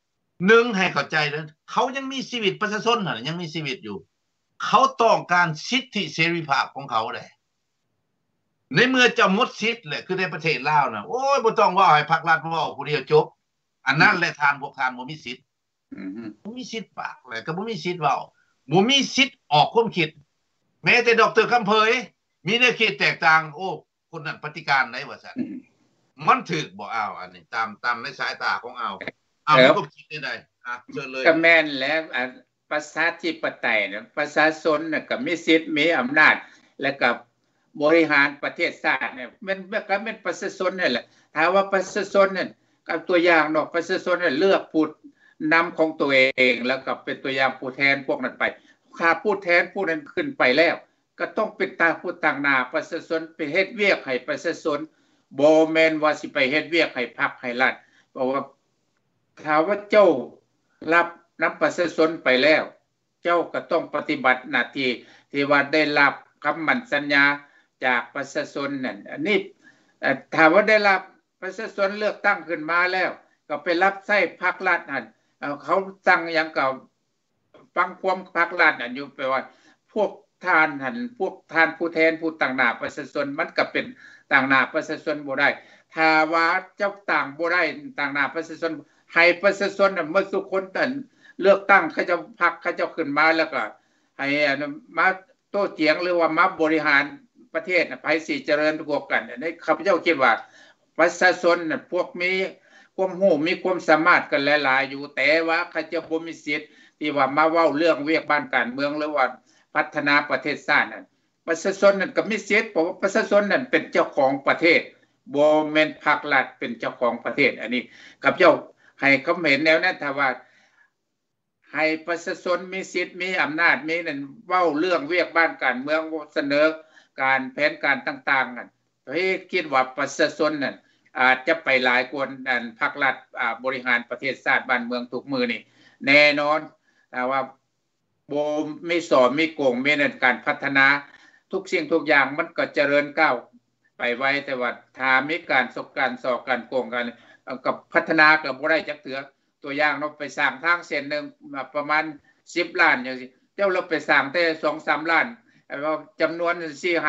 1ให้เข้าใจนะเขายังมีชีวิตประชาชนน่ะยังมีชีวิตอยู่เขาต้องการสิทธิเสรีภาพของเขาแหละในเมื่อจะหมดสิทธิ์แหละคือในประเทศลาวน่ะโอ้ยบ่ต้องว่าให้ภาครัฐเว้าผู้เดียวจบอันนั้นแหละทานพวกทานบ่มีสิทธิ์บ่มีสิทธิ์ปากแหละก็บ่มีสิทธิ์เว้าบ่มีสิทธิ์ออกความคิดแม้แต่ดร.คำเผยมีแนวคิดแตกต่างโอ้คนนั้นปฏิการได้ว่าซั่นมันถูกบ่อ้าวอันนี้ตามในสายตาของเอามีความคิดได้เชิญเลยก็แม่นแล้วประชาธิปไตยน่ะประชาชนน่ะก็มีสิทธิ์มีอำนาจและก็บริหารประเทศชาติเนี่ยมันก็เป็นประชาชนนั่นแหละถ้าว่าประชาชนนั่นกับตัวอย่างเนาะประชาชนน่ะเลือกผู้นำของตัวเองแล้วก็เป็นตัวอย่างผู้แทนพวกนั้นไปถ้าผู้แทนผู้นั้นขึ้นไปแล้วก็ต้องเป็นตาผู้ต่างหน้าประชาชนไปเฮ็ดเวียกให้ประชาชนบ่แม่นว่าสิไปเฮ็ดเวียกให้พรรคให้รัฐเพราะว่าถ้าว่าเจ้ารับนำประชาชนไปแล้วเจ้าก็ต้องปฏิบัติหน้าที่ที่ว่าได้รับคำมั่นสัญญาจากประชาชนนั่นอันนี้ถ้าว่าได้รับประชาชนเลือกตั้งขึ้นมาแล้วก็ไปรับใช้พรรครัฐนั่นเขาตั้งอย่างก็ฟังความพรรครัฐนั่นอยู่ไปว่าพวกท่านหั่นพวกท่านผู้แทนผู้ต่างหน้าประชาชนมันก็เป็นต่างหน้าประชาชนบ่ได้ถ้าว่าเจ้าต่างบ่ได้ต่างหน้าประชาชนให้ประชาชนน่ะเมื่อทุกคนนั่นเลือกตั้งเขาจะพรรคเขาจะขึ้นมาแล้วก็ให้มาโต้เถียงหรือว่ามาบริหารประเทศน่ะไปสิเจริญกว่ากันอันนี้ข้าพเจ้าคิดว่าประชาชนน่ะพวกมีความรู้มีความสามารถกันหลายๆอยู่แต่ว่าเขาจะบ่มีสิทธิ์ที่ว่ามาเว้าเรื่องเวียกบ้านการเมืองหรือว่าพัฒนาประเทศชาตินั่นประชาชนนั่นก็มีสิทธิ์เพราะว่าประชาชนนั่นเป็นเจ้าของประเทศบ่แม่นพรรครัฐเป็นเจ้าของประเทศอันนี้ข้าพเจ้าให้ความเห็นแนวนั้นถ้าว่าให้ประชาชนมีสิทธิ์มีอำนาจมีนั่นเว้าเรื่องเวียกบ้านการเมืองเสนอการแผนการต่างๆนั่นคิดว่าประชาชนนั่นอาจจะไปหลายกว่าพรรครัฐบริหารประเทศชาติบ้านเมืองทุกมือนี่แน่นอนแต่ว่าบ่มีสอนมีโกงมีนั่นการพัฒนาทุกสิ่งทุกอย่างมันก็เจริญก้าวไปไว้แต่ว่าถ้ามีการสอกการโกงกันกับพัฒนาก็บ่ได้จักเทื่อตัวอย่างเนาะไปสร้างทางเส้นนึงประมาณ10ล้านจังซี่เจ้าเราไปสร้างแต่ 2-3 ล้านว่าจำนวน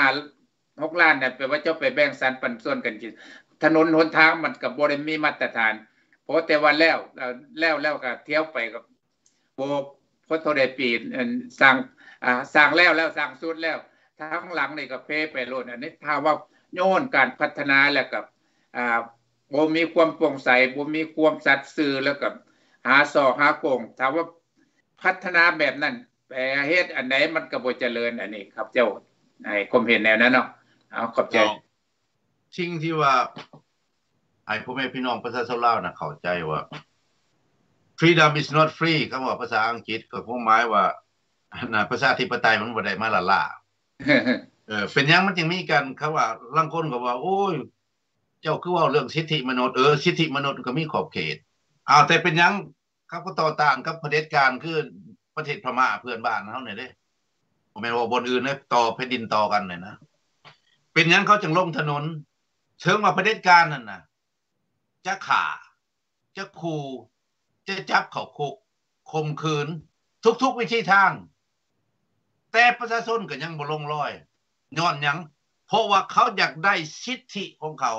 4-5-6 ล้านน่ะแปลว่าเจ้าไปแบ่งสรรปันส่วนกันกินถนนหนทางมันก็บ่ได้มีมาตรฐานเพราะแต่ว่าแล้วก็เที่ยวไปกับบ่พอเท่าใดปีสร้างแล้วสร้างสุดแล้วทั้งหลังนี่ก็เพไปโลดอันนี้ถ้าว่าโยนการพัฒนาแล้วกับบ่มีความโปร่งใสบ่มีความสัตย์ซื่อแล้วก็หาโกงถ้าว่าพัฒนาแบบนั้นไปเฮ็ดอันไหนมันก็บ่เจริญอันนี้ครับเจ้าให้ความเห็นแนวนั้นเนาะเอาขอบใจสิ่งที่ว่าให้พ่อแม่พี่น้องประชาชนลาวน่ะเข้าใจว่า freedom is not free คำว่าภาษาอังกฤษก็หมายว่าประชาธิปไตยมันบ่ได้มาล่าเป็นหยังมันจึงมีกันเขาว่าลางคนก็ว่าโอ้ยเจ้าคือว่าเรื่องสิทธิมนุษย์สิทธิมนุษย์ก็มีขอบเขตแต่เป็นหยังเขาก็ต่อต้านกับเผด็จการคือประเทศพม่าเพื่อนบ้านเฮานี่เด้บ่แม่นว่าบนอื่นต่อแผ่นดินต่อกันนี่นะเป็นหยังเขาจึงลงถนนเชิงว่าเผด็จการนั่นน่ะจะฆ่าจะขู่จะจับเข้าคุกข่มขืนทุกๆวิธีทางแต่ประชาชนก็ยังบ่ลงรอยย้อนหยังเพราะว่าเขาอยากได้สิทธิของเขา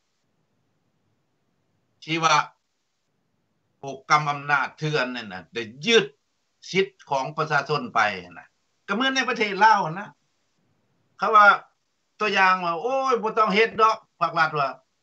ที่ว่าผู้กำอำนาจเถื่อนนั่นน่ะได้ยึดสิทธิของประชาชนไปน่ะก็เหมือนในประเทศลาวนะเขาว่าตัวอย่างว่าโอ้ยบ่ต้องเฮ็ดดอกภาครัฐว่า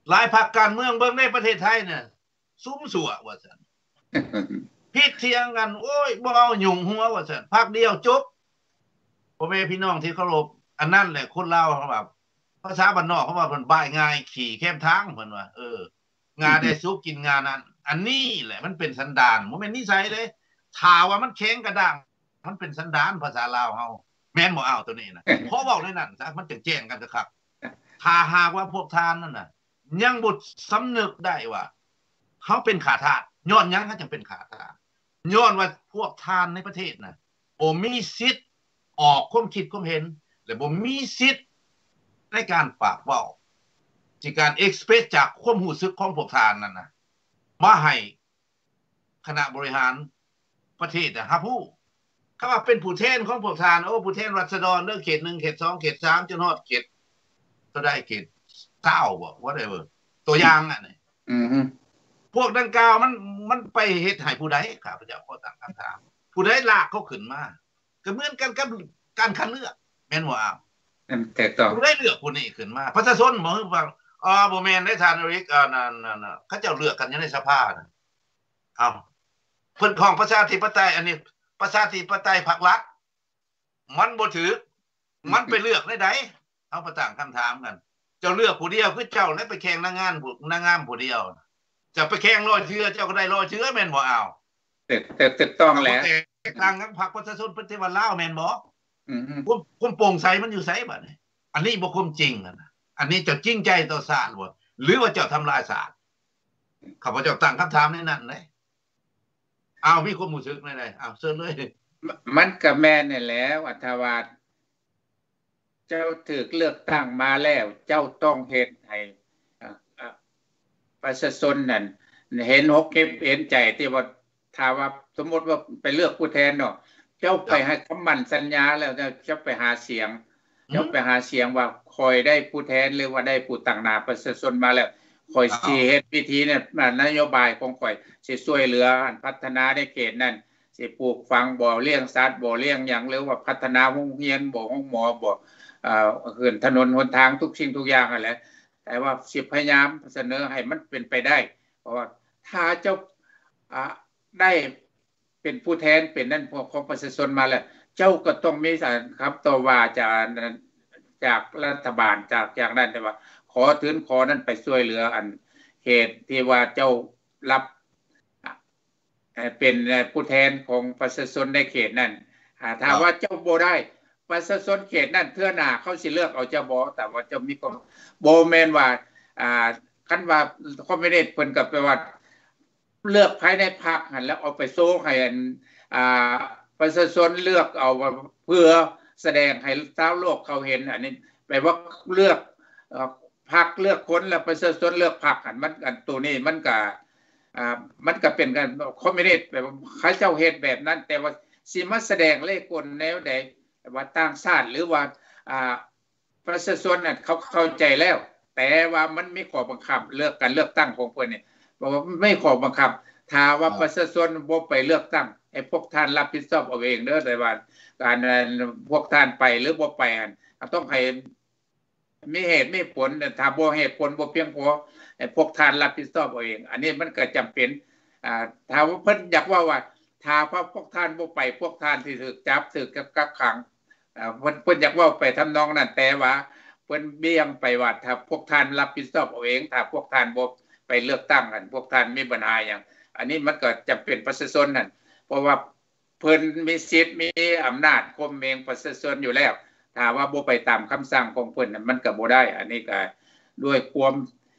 หลายพรรคการเมืองเบิ่งในประเทศไทยเนี่ยซุ้มสัวว่าซั่นพิดเถียงกันโอ้ยบ่เอาหยุ่งหัวว่าซั่นพรรคเดียวจบพ่อแม่พี่น้องที่เคารพอันนั้นแหละคนลาวเขาแบบภาษาบ้านนอกเขาว่าเพิ่นบ้ายง่ายขี่แคมทางเพิ่นว่างาได้สุกกินงานั้นอันนี้แหละมันเป็นสันดานบ่แม่นนิสัยเด้ถ้าว่ามันแข็งกระด้างมันเป็นสันดานภาษาลาวเฮาแม่นบ่เอาตัวนี้นะเพราะเว้าในนั้นซะมันจะแจ้งกันครับถ้าหากว่าพวกทานนั่นน่ะยังบ่สำนึกได้ว่าเขาเป็นขาทาสย้อนหยังเขาจังเป็นขาทาสย้อนว่าพวกทานในประเทศน่ะบ่มีสิทธิ์ออกความคิดความเห็นและบ่มีสิทธิ์ในการปากเว้าที่การเอ็กซ์เพรสจากความรู้สึกของพวกทานนั่นน่ะมาให้คณะบริหารประเทศน่ะรับรู้คำว่าเป็นผู้แทนของพวกทานโอ้ผู้แทนราษฎรเด้อเขต1เขต2เขต3จนฮอดเขตก็ได้เขต20บ่ whatever ตัวอย่างอ่ะนี่พวกดังกล่าวมันไปเฮ็ดให้ผู้ใดข้าพเจ้าขอตั้งคำถามผู้ใดลากเขาขึ้นมาก็เหมือนกันกับการคัดเลือกแม่นบ่อ้าวแตกต่างผู้ใดเลือกผู้นี้ขึ้นมาประชาชนบ่ฮู้ว่าบ่แม่นได้ทานริกนั่นๆเขาเจ้าเลือกกันอยู่ในสภาน่ะอ้าวเพิ่นของประชาธิปไตยอันนี้ประชาธิปไตยพรรครัฐมันบ่ถูกมันไปเลือกได้ใดเอามาตั้งคำถามกันเจ้าเลือกผู้เดียวคือเจ้าแล้วไปแข่งนางงามผู้เดียวจะไปแข่ง100เทื่อเจ้าก็ได้100เทื่อแม่นบ่อ้าวถูกต้องแล้วแตกต่างกับพรรคประชาชนปฏิวัติลาวแม่นบ่ความโปร่งใสมันอยู่ไสบัดนี้อันนี้บ่ความจริงนะอันนี้เจ้าจริงใจต่อศาลบ่หรือว่าเจ้าทำลายศาลข้าพเจ้าตั้งคำถามในนั้นเลยอ้าวมีความรู้สึกได้อ้าวเชิญเลยมันก็แม่นนี่แหละอัธวาสเจ้าถูกเลือกตั้งมาแล้วเจ้าต้องเฮ็ดให้ประชาชนนั่นเห็นอกเห็นใจที่ว่าถ้าว่าสมมุติว่าไปเลือกผู้แทนเนาะเจ้าไปให้คำมั่นสัญญาแล้วเจ้าไปหาเสียงว่าคอยได้ผู้แทนหรือว่าได้ผู้ต่างหน้าประชาชนมาแล้วคอยสิเฮ็ดวิธีเนี่ยนโยบายของข่อยสิช่วยเหลือพัฒนาในเขตนั้นสิปลูกฝังบ่อเลี้ยงสัตว์บ่อเลี้ยงหยังหรือว่าพัฒนาโรงเรียนบ่ห้องหมอบ่ขึ้นถนนหนทางทุกสิ่งทุกอย่างนั่นแหละแต่ว่าสิพยายามเสนอให้มันเป็นไปได้เพราะว่าถ้าเจ้าได้เป็นผู้แทนเป็นนั่นของประชาชนมาแล้วเจ้าก็ต้องมีครับต่อว่าจากรัฐบาลจากนั้นแต่ว่าขอนั้นไปช่วยเหลืออันเขตที่ว่าเจ้ารับเป็นผู้แทนของประชาชนในเขตนั้นถ้าว่าเจ้าบ่ได้ประชาชนเขตนั้นเทื่อหน้าเขาสิเลือกเอาเจ้าบ่แต่ว่าเจ้ามีความบ่แม่นว่าคันว่าคอมมิวนิสต์เพิ่นก็แปลว่าเลือกภายในพรรคหั่นแล้วเอาไปโซ่ให้ประชาชนเลือกเอาเพื่อแสดงให้ชาวโลกเขาเห็นอันนี้แปลว่าเลือกพรรคเลือกคนแล้วประชาชนเลือกพรรคหั่นมันอันตัวนี้มันก็เป็นกันคอมมิวนิสต์แบบเขาเจ้าเฮ็ดแบบนั้นแต่ว่าสิมาแสดงเลขกลแนวใดว่าต่างชาติหรือว่าประชาชนน่ะเขาเข้าใจแล้วแต่ว่ามันมีข้อบังคับเลือกการเลือกตั้งของเพิ่นนี่บอกว่าไม่ข้อบังคับถ้าว่าประชาชนบ่ไปเลือกตั้งไอ้พวกท่านรับผิดชอบเอาเองเด้อแต่ว่าการพวกท่านไปหรือบ่ไปต้องให้มีเหตุมีผลถ้าบ่เหตุผลบ่เพียงพอไอ้พวกท่านรับผิดชอบเอาเองอันนี้มันก็จำเป็นถ้าว่าเพิ่นอยากว่าถ้าพวกท่านบ่ไปพวกท่านที่ถูกจับถูกกักขังเพิ่นอยากว่าไปทำนองนั้นแต่ว่าเพิ่นเบี่ยงไปว่าถ้าพวกท่านรับผิดชอบเอาเองถ้าพวกท่านบ่ไปเลือกตั้งกันพวกท่านมีปัญหาหยังอันนี้มันก็จำเป็นประชาชนนั่นเพราะว่าเพิ่นมีสิทธิ์มีอำนาจคุมเองประชาชนอยู่แล้วถ้าว่าบ่ไปตามคำสั่งของเพิ่นมันก็บ่ได้อันนี้ก็ด้วยความ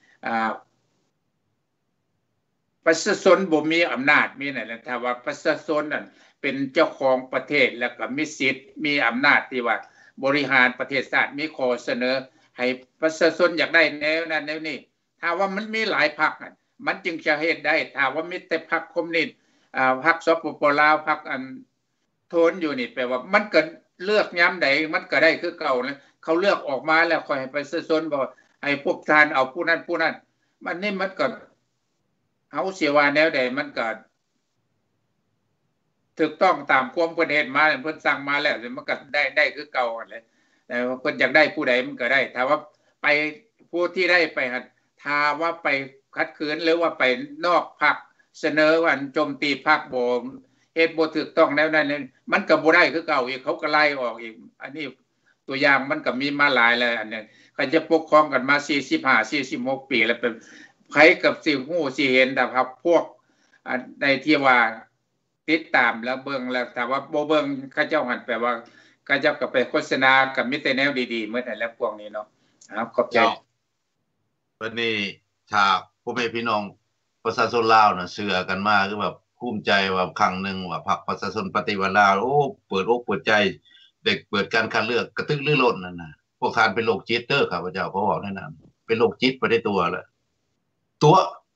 ประชาชนบ่มีอำนาจมีนั่นแหละถ้าว่าประชาชนนั่นเป็นเจ้าของประเทศแล้วก็มีสิทธิ์มีอำนาจที่ว่าบริหารประเทศชาติมีข้อเสนอให้ประชาชนอยากได้แนวนั้นแนวนี้ถ้าว่ามันมีหลายพรรคมันจึงจะเฮ็ดได้ถ้าว่ามีแต่พรรคคอมมิวนิสต์พรรคสปปลาวพรรคโทนอยู่นี่แปลว่ามันก็เลือกยามใดมันก็ได้คือเก่านะเขาเลือกออกมาแล้วค่อยให้ประชาชนบ่ให้พวกท่านเอาผู้นั้นมันนี่มันก็เฮาสิว่าแนวใดมันก็ถูกต้องตามความเพิ่นเฮ็ดมาเพิ่นสั่งมาแล้วมันก็ได้คือเก่านั่นแหละแต่ว่าเพิ่นอยากได้ผู้ใดมันก็ได้ถ้าว่าไปผู้ที่ได้ไปถ้าว่าไปขัดขืนหรือว่าไปนอกพรรคเสนอว่าโจมตีพรรคบ่เฮ็ดบ่ถูกต้องแล้วนั่นมันก็บ่ได้คือเก่าอีกเขาก็ไล่ออกอีกอันนี้ตัวอย่างมันก็มีมาหลายแล้วอันนี้เขาจะปกครองกันมา45 46 ปีแล้วเป็นไผกับสิฮู้สิเห็นแต่ครับพวกในที่ว่าติดตามแล้วเบิ่งแล้วถ้าว่าบ่เบิ่งเขาเจ้าหันแปลว่าเขาเจ้าก็ไปโฆษณากับมีแต่แนวดีๆเหมือนนั่นแหละพวกนี้เนาะครับขอบใจวันนี้ถ้าพ่อแม่พี่น้องประชาชนลาวน่ะเชื่อกันมาคือแบบภูมิใจว่าครั้งนึงว่าพรรคประชาชนปฏิวัติลาวโอ้เปิดอกเปิดใจเด็กเปิดการคัดเลือกกระตึกลือล้นนั่นน่ะพวกท่านเป็นโรคจิตเด้อข้าพเจ้าขอบอกแนะนำเป็นโรคจิตไปได้ตัวแล้วตัว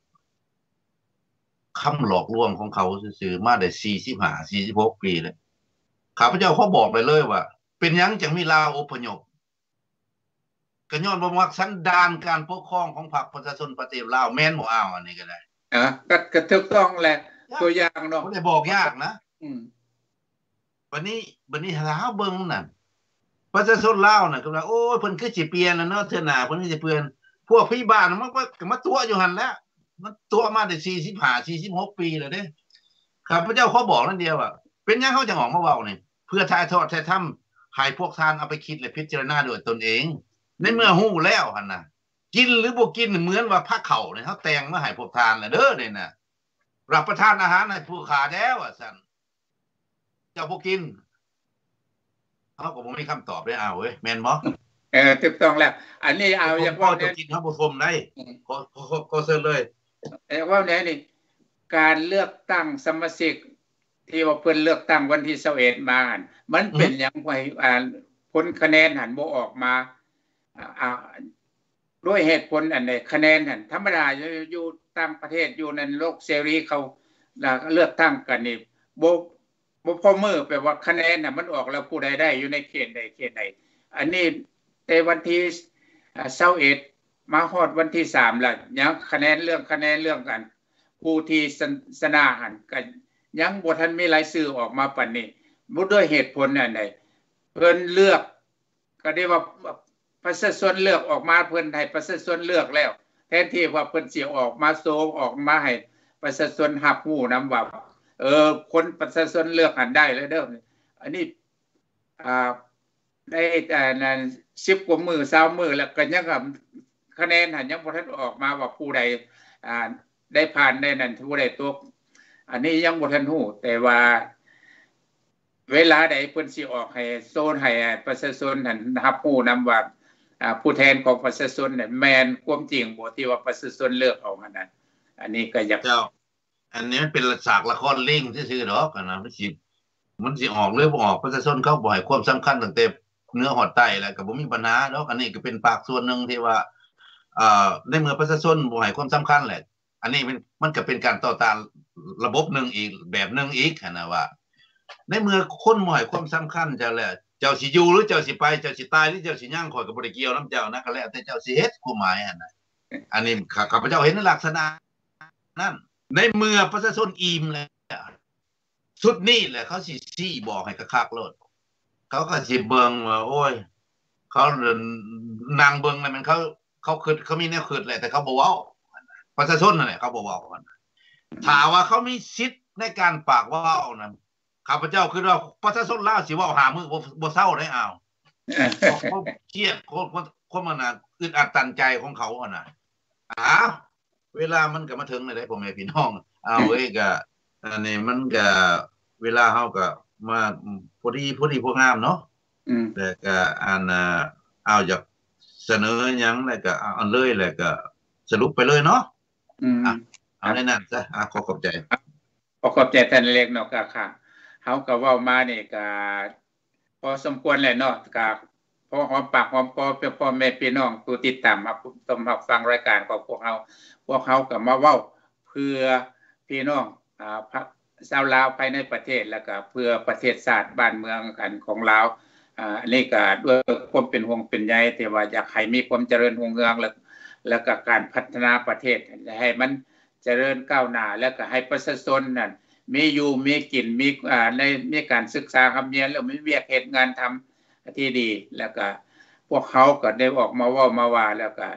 คำหลอกลวงของเขาซื่อๆมาได้45 46 ปีแล้วข้าพเจ้าเขาบอกเลยว่าเป็นหยังจังมีลาวอพยพก็ย้อนบ่มักสันดานการปกครองของพรรคประชาชนปฏิวัติลาวแม่นบ่อ้าวอันนี้ก็ได้ก็ถูกต้องแหละตัวอย่างเนาะบ่ได้บอกยากนะบัดนี้หาเบิ่งนั่นประชาชนลาวน่ะก็ว่าโอ้ยเพิ่นคือสิเปลี่ยนแล้วเนาะเทื่อหน้าเพิ่นสิเปลี่ยนพวกพี่บ้านมันก็มาตัวอยู่หั่นแหละมันตัวมาได้45 46 ปีแล้วเด้ข้าพเจ้าขอบอกนั่นเดียวว่าเป็นหยังเฮาจังออกมาเว้านี่เพื่อถ่ายทอดถ่ายทำให้พวกท่านเอาไปคิดและพิจารณาด้วยตนเองในเมื่อฮู้แล้วหั่นน่ะกินหรือบ่กินเหมือนว่าผักเข้านี่เฮาแต่งมาให้พวกท่านน่ะเด้อนี่น่ะรับประทานอาหารให้ผู้ขาแล้วว่าซั่นเจ้าบ่กินเฮาก็บ่มีคำตอบได้เอาเว้ยแม่นบ่ถูกต้องแล้วอันนี้เอาอยากว่าจะกินเฮาบ่ทมได้ขอเชิญเลยว่าแน่นี่การเลือกตั้งสมาชิกที่ว่าเพิ่นเลือกตั้งวันที่21มาหั่นมันเป็นหยังไงผลคะแนนหันบ่ออกมาด้วยเหตุผลอันใดคะแนนหันธรรมดาอยู่ต่างประเทศอยู่ในโลกเสรีเขาเลือกตั้งกันนี่บ่พอมือแปลว่าคะแนนน่ะมันออกแล้วผู้ใดได้อยู่ในเขตใดเขตใดอันนี้แต่วันที่21มาฮอดวันที่3แล้วยังคะแนนเรื่องกันผู้ที่ชนะหันก็ยังบ่ทันมีรายชื่อออกมาปานนี้บ่ด้วยเหตุผลอันใดเพิ่นเลือกก็ได้ว่าประชาชนเลือกออกมาเพิ่นให้ประชาชนเลือกแล้วแทนที่ว่าเพิ่นสิออกมาโซออกมาให้ประชาชนรับรู้นำว่าคนประชาชนเลือกหันได้เลยเด้ออันนี้ได้นั้น10กว่ามื้อ20มื้อแล้วก็ยังคะแนนหันยังบ่ทันออกมาว่าผู้ใดได้ผ่านได้นั่นผู้ใดตกอันนี้ยังบ่ทันฮู้แต่ว่าเวลาใดเพิ่นสิออกให้โซนให้ประชาชนนั่นรับรู้นำว่าผู้แทนของประชาชนนั่นแม่นความจริงบ่ที่ว่าประชาชนเลือกเอาหั่นน่ะอันนี้ก็อยากอันนี้มันเป็นฉากละครลิงซื่อๆดอกนะมันสิออกหรือบ่ออกประชาชนเขาบ่ให้ความสำคัญตั้งแต่เนื้อหอดใต้แล้วก็บ่มีปัญหาดอกอันนี้ก็เป็นภาคส่วนนึงที่ว่าในเมื่อประชาชนบ่ให้ความสำคัญแหละอันนี้มันก็เป็นการต่อต้านระบบนึงอีกแบบนึงอีกนะว่าในเมื่อคนบ่ให้ความสำคัญจะแล้วเจ้าสิอยู่หรือเจ้าสิไปเจ้าสิตายหรือเจ้าสิย่างข่อยก็บ่ได้เกี่ยวนำเจ้านะก็แล้วแต่เจ้าสิเฮ็ดความหมายหั่นน่ะอันนี้ข้าพเจ้าเห็นในลักษณะนั้นในเมื่อประชาชนอิ่มแล้วสุดนี้แหละเขาสิชี้บอกให้คักๆโลดเขาก็สิเบิ่งว่าโอ้ยเขานางเบิ่งนั่นมันเขาคิดเขามีแนวคิดแหละแต่เขาบ่เว้าประชาชนนั่นแหละเขาบ่เว้ากันถ้าว่าเขามีสิทธิ์ในการปากเว้านั่นข้าพเจ้าคิดว่าประชาชนลาวสิเว้าหามื้อบ่เซาได้เอาเขาเครียดคนมันน่ะอึดอัดตันใจของเขาน่ะเวลามันก็มาถึงได้พ่อแม่พี่น้องเอาเอ้ยก็อันนี้มันก็เวลาเฮาก็มาพอดีพองามเนาะแต่ก็เอาอยากเสนอหยังแล้วก็เอาเลยแล้วก็สรุปไปเลยเนาะเอาในนั้นซะขอบใจท่านเล็กเนาะค่ะเฮาก็เว้ามานี่ก็พอสมควรแล้วเนาะก็พอหอมปากหอมคอพ่อแม่พี่น้องผู้ติดตามรับฟังรายการของพวกเฮาก็มาเว้าเพื่อพี่น้องชาวลาวภายในประเทศแล้วก็เพื่อประเทศชาติบ้านเมืองกันของลาวอันนี้ก็ด้วยความเป็นห่วงเป็นใยที่ว่าอยากให้มีความเจริญรุ่งเรืองแล้วก็การพัฒนาประเทศให้มันเจริญก้าวหน้าแล้วก็ให้ประชาชนนั่นมีอยู่มีกินมีการศึกษาคำเรียนแล้วมีเวียกเหตุงานทำที่ดีแล้วก็พวกเขาก็ได้ออกมาว่าแล้วก็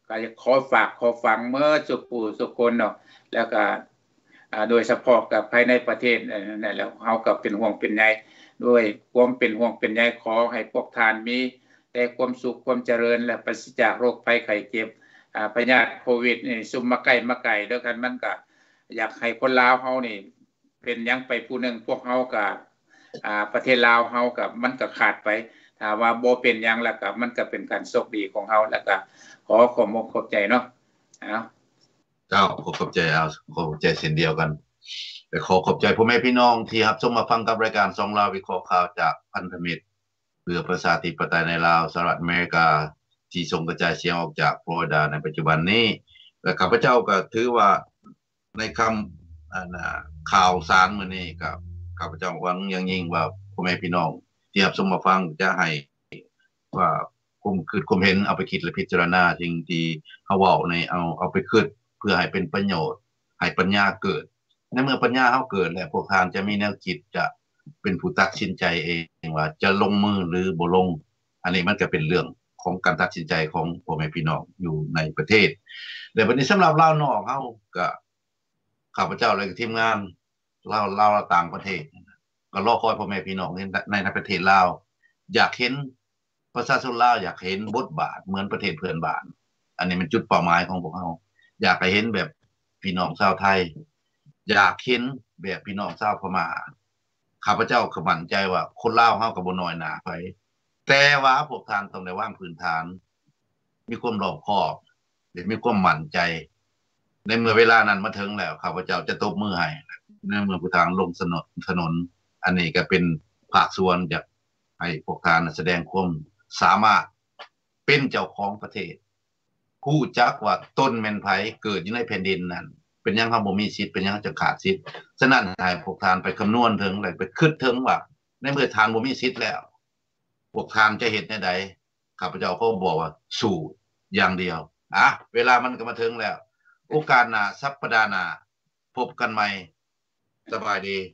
ก็ขอฝากขอฟังเมื่อสุปู่สุคนเนาะแล้วก็โดยเฉพาะกับภายในประเทศนั่นแหละเฮาก็เป็นห่วงเป็นใยด้วยความเป็นห่วงเป็นใยขอให้พวกทานมีแต่ความสุขความเจริญและปราศจากโรคภัยไข้เจ็บพยาธิโควิดนี่ซุมมาใกล้มาไกลเด้อกันมันก็อยากให้คนลาวเฮานี่เป็นหยังไปผู้นึงพวกเฮาก็ประเทศลาวเฮาก็มันก็ขาดไปถ้าว่าบ่เป็นหยังแล้วก็มันก็เป็นการโชคดีของเฮาแล้วก็ขอขอบคุณขอบใจเนาะเจ้าขอบใจขอบใจเช่นเดียวกันแต่ขอบใจพ่อแม่พี่น้องที่รับชมมาฟังกับรายการ2ลาววิเคราะห์ข่าวจากพันธมิตรเพื่อประชาธิปไตยในลาวสหรัฐอเมริกาที่ส่งกระจายเสียงออกจากฟลอริดาในปัจจุบันนี้และข้าพเจ้าก็ถือว่าในคำข่าวสารมื้อนี้กับข้าพเจ้าหวังอย่างยิ่งว่าพ่อแม่พี่น้องที่รับชมมาฟังจะให้ว่าคุมเห็นเอาไปคิดและพิจารณาสิ่งที่เฮาเว้าในเอาไปคิดเพื่อให้เป็นประโยชน์ให้ปัญญาเกิดในเมื่อปัญญาเฮาเกิดแล้วพวกท่านจะมีแนวคิดจะเป็นผู้ตัดสินใจเองว่าจะลงมือหรือบ่ลงอันนี้มันก็เป็นเรื่องของการตัดสินใจของพ่อแม่พี่น้องอยู่ในประเทศและบัดนี้สำหรับลาวนอกเฮาก็ข้าพเจ้าและทีมงานลาวต่างประเทศก็รอคอยพ่อแม่พี่น้องในประเทศลาวอยากเห็นประชาชนลาวอยากเห็นบทบาทเหมือนประเทศเพื่อนบ้านอันนี้มันจุดเป้าหมายของพวกเฮาอยากให้เห็นแบบพี่น้องชาวไทยอยากเห็นแบบพี่น้องชาวพม่าข้าพเจ้าก็มั่นใจว่าคนลาวเฮาก็บ่น้อยหน้าไผแต่ว่าพวกท่านต้องได้วางพื้นฐานมีความรอบคอบและมีความมั่นใจในเมื่อเวลานั้นมาถึงแล้วข้าพเจ้าจะตบมือให้ในเมื่อผู้ทางลงถนนอันนี้ก็เป็นภาคส่วนอยากให้พวกท่านแสดงความสามารถเป็นเจ้าของประเทศผู้จักว่าต้นแม่นไผเกิดอยู่ในแผ่นดินนั้นเป็นหยังเฮาบ่มีสิทธิ์เป็นหยังจะขาดสิทธิ์ฉะนั้นให้พวกท่านไปคำนวณถึงและไปคิดถึงว่าในเมื่อท่านบ่มีสิทธิ์แล้วพวกท่านจะเฮ็ดแนวใดข้าพเจ้าก็บอกว่าสู้อย่างเดียวเวลามันก็มาถึงแล้วโอกาสหน้าสัปดาห์หน้าพบกันใหม่สบายดี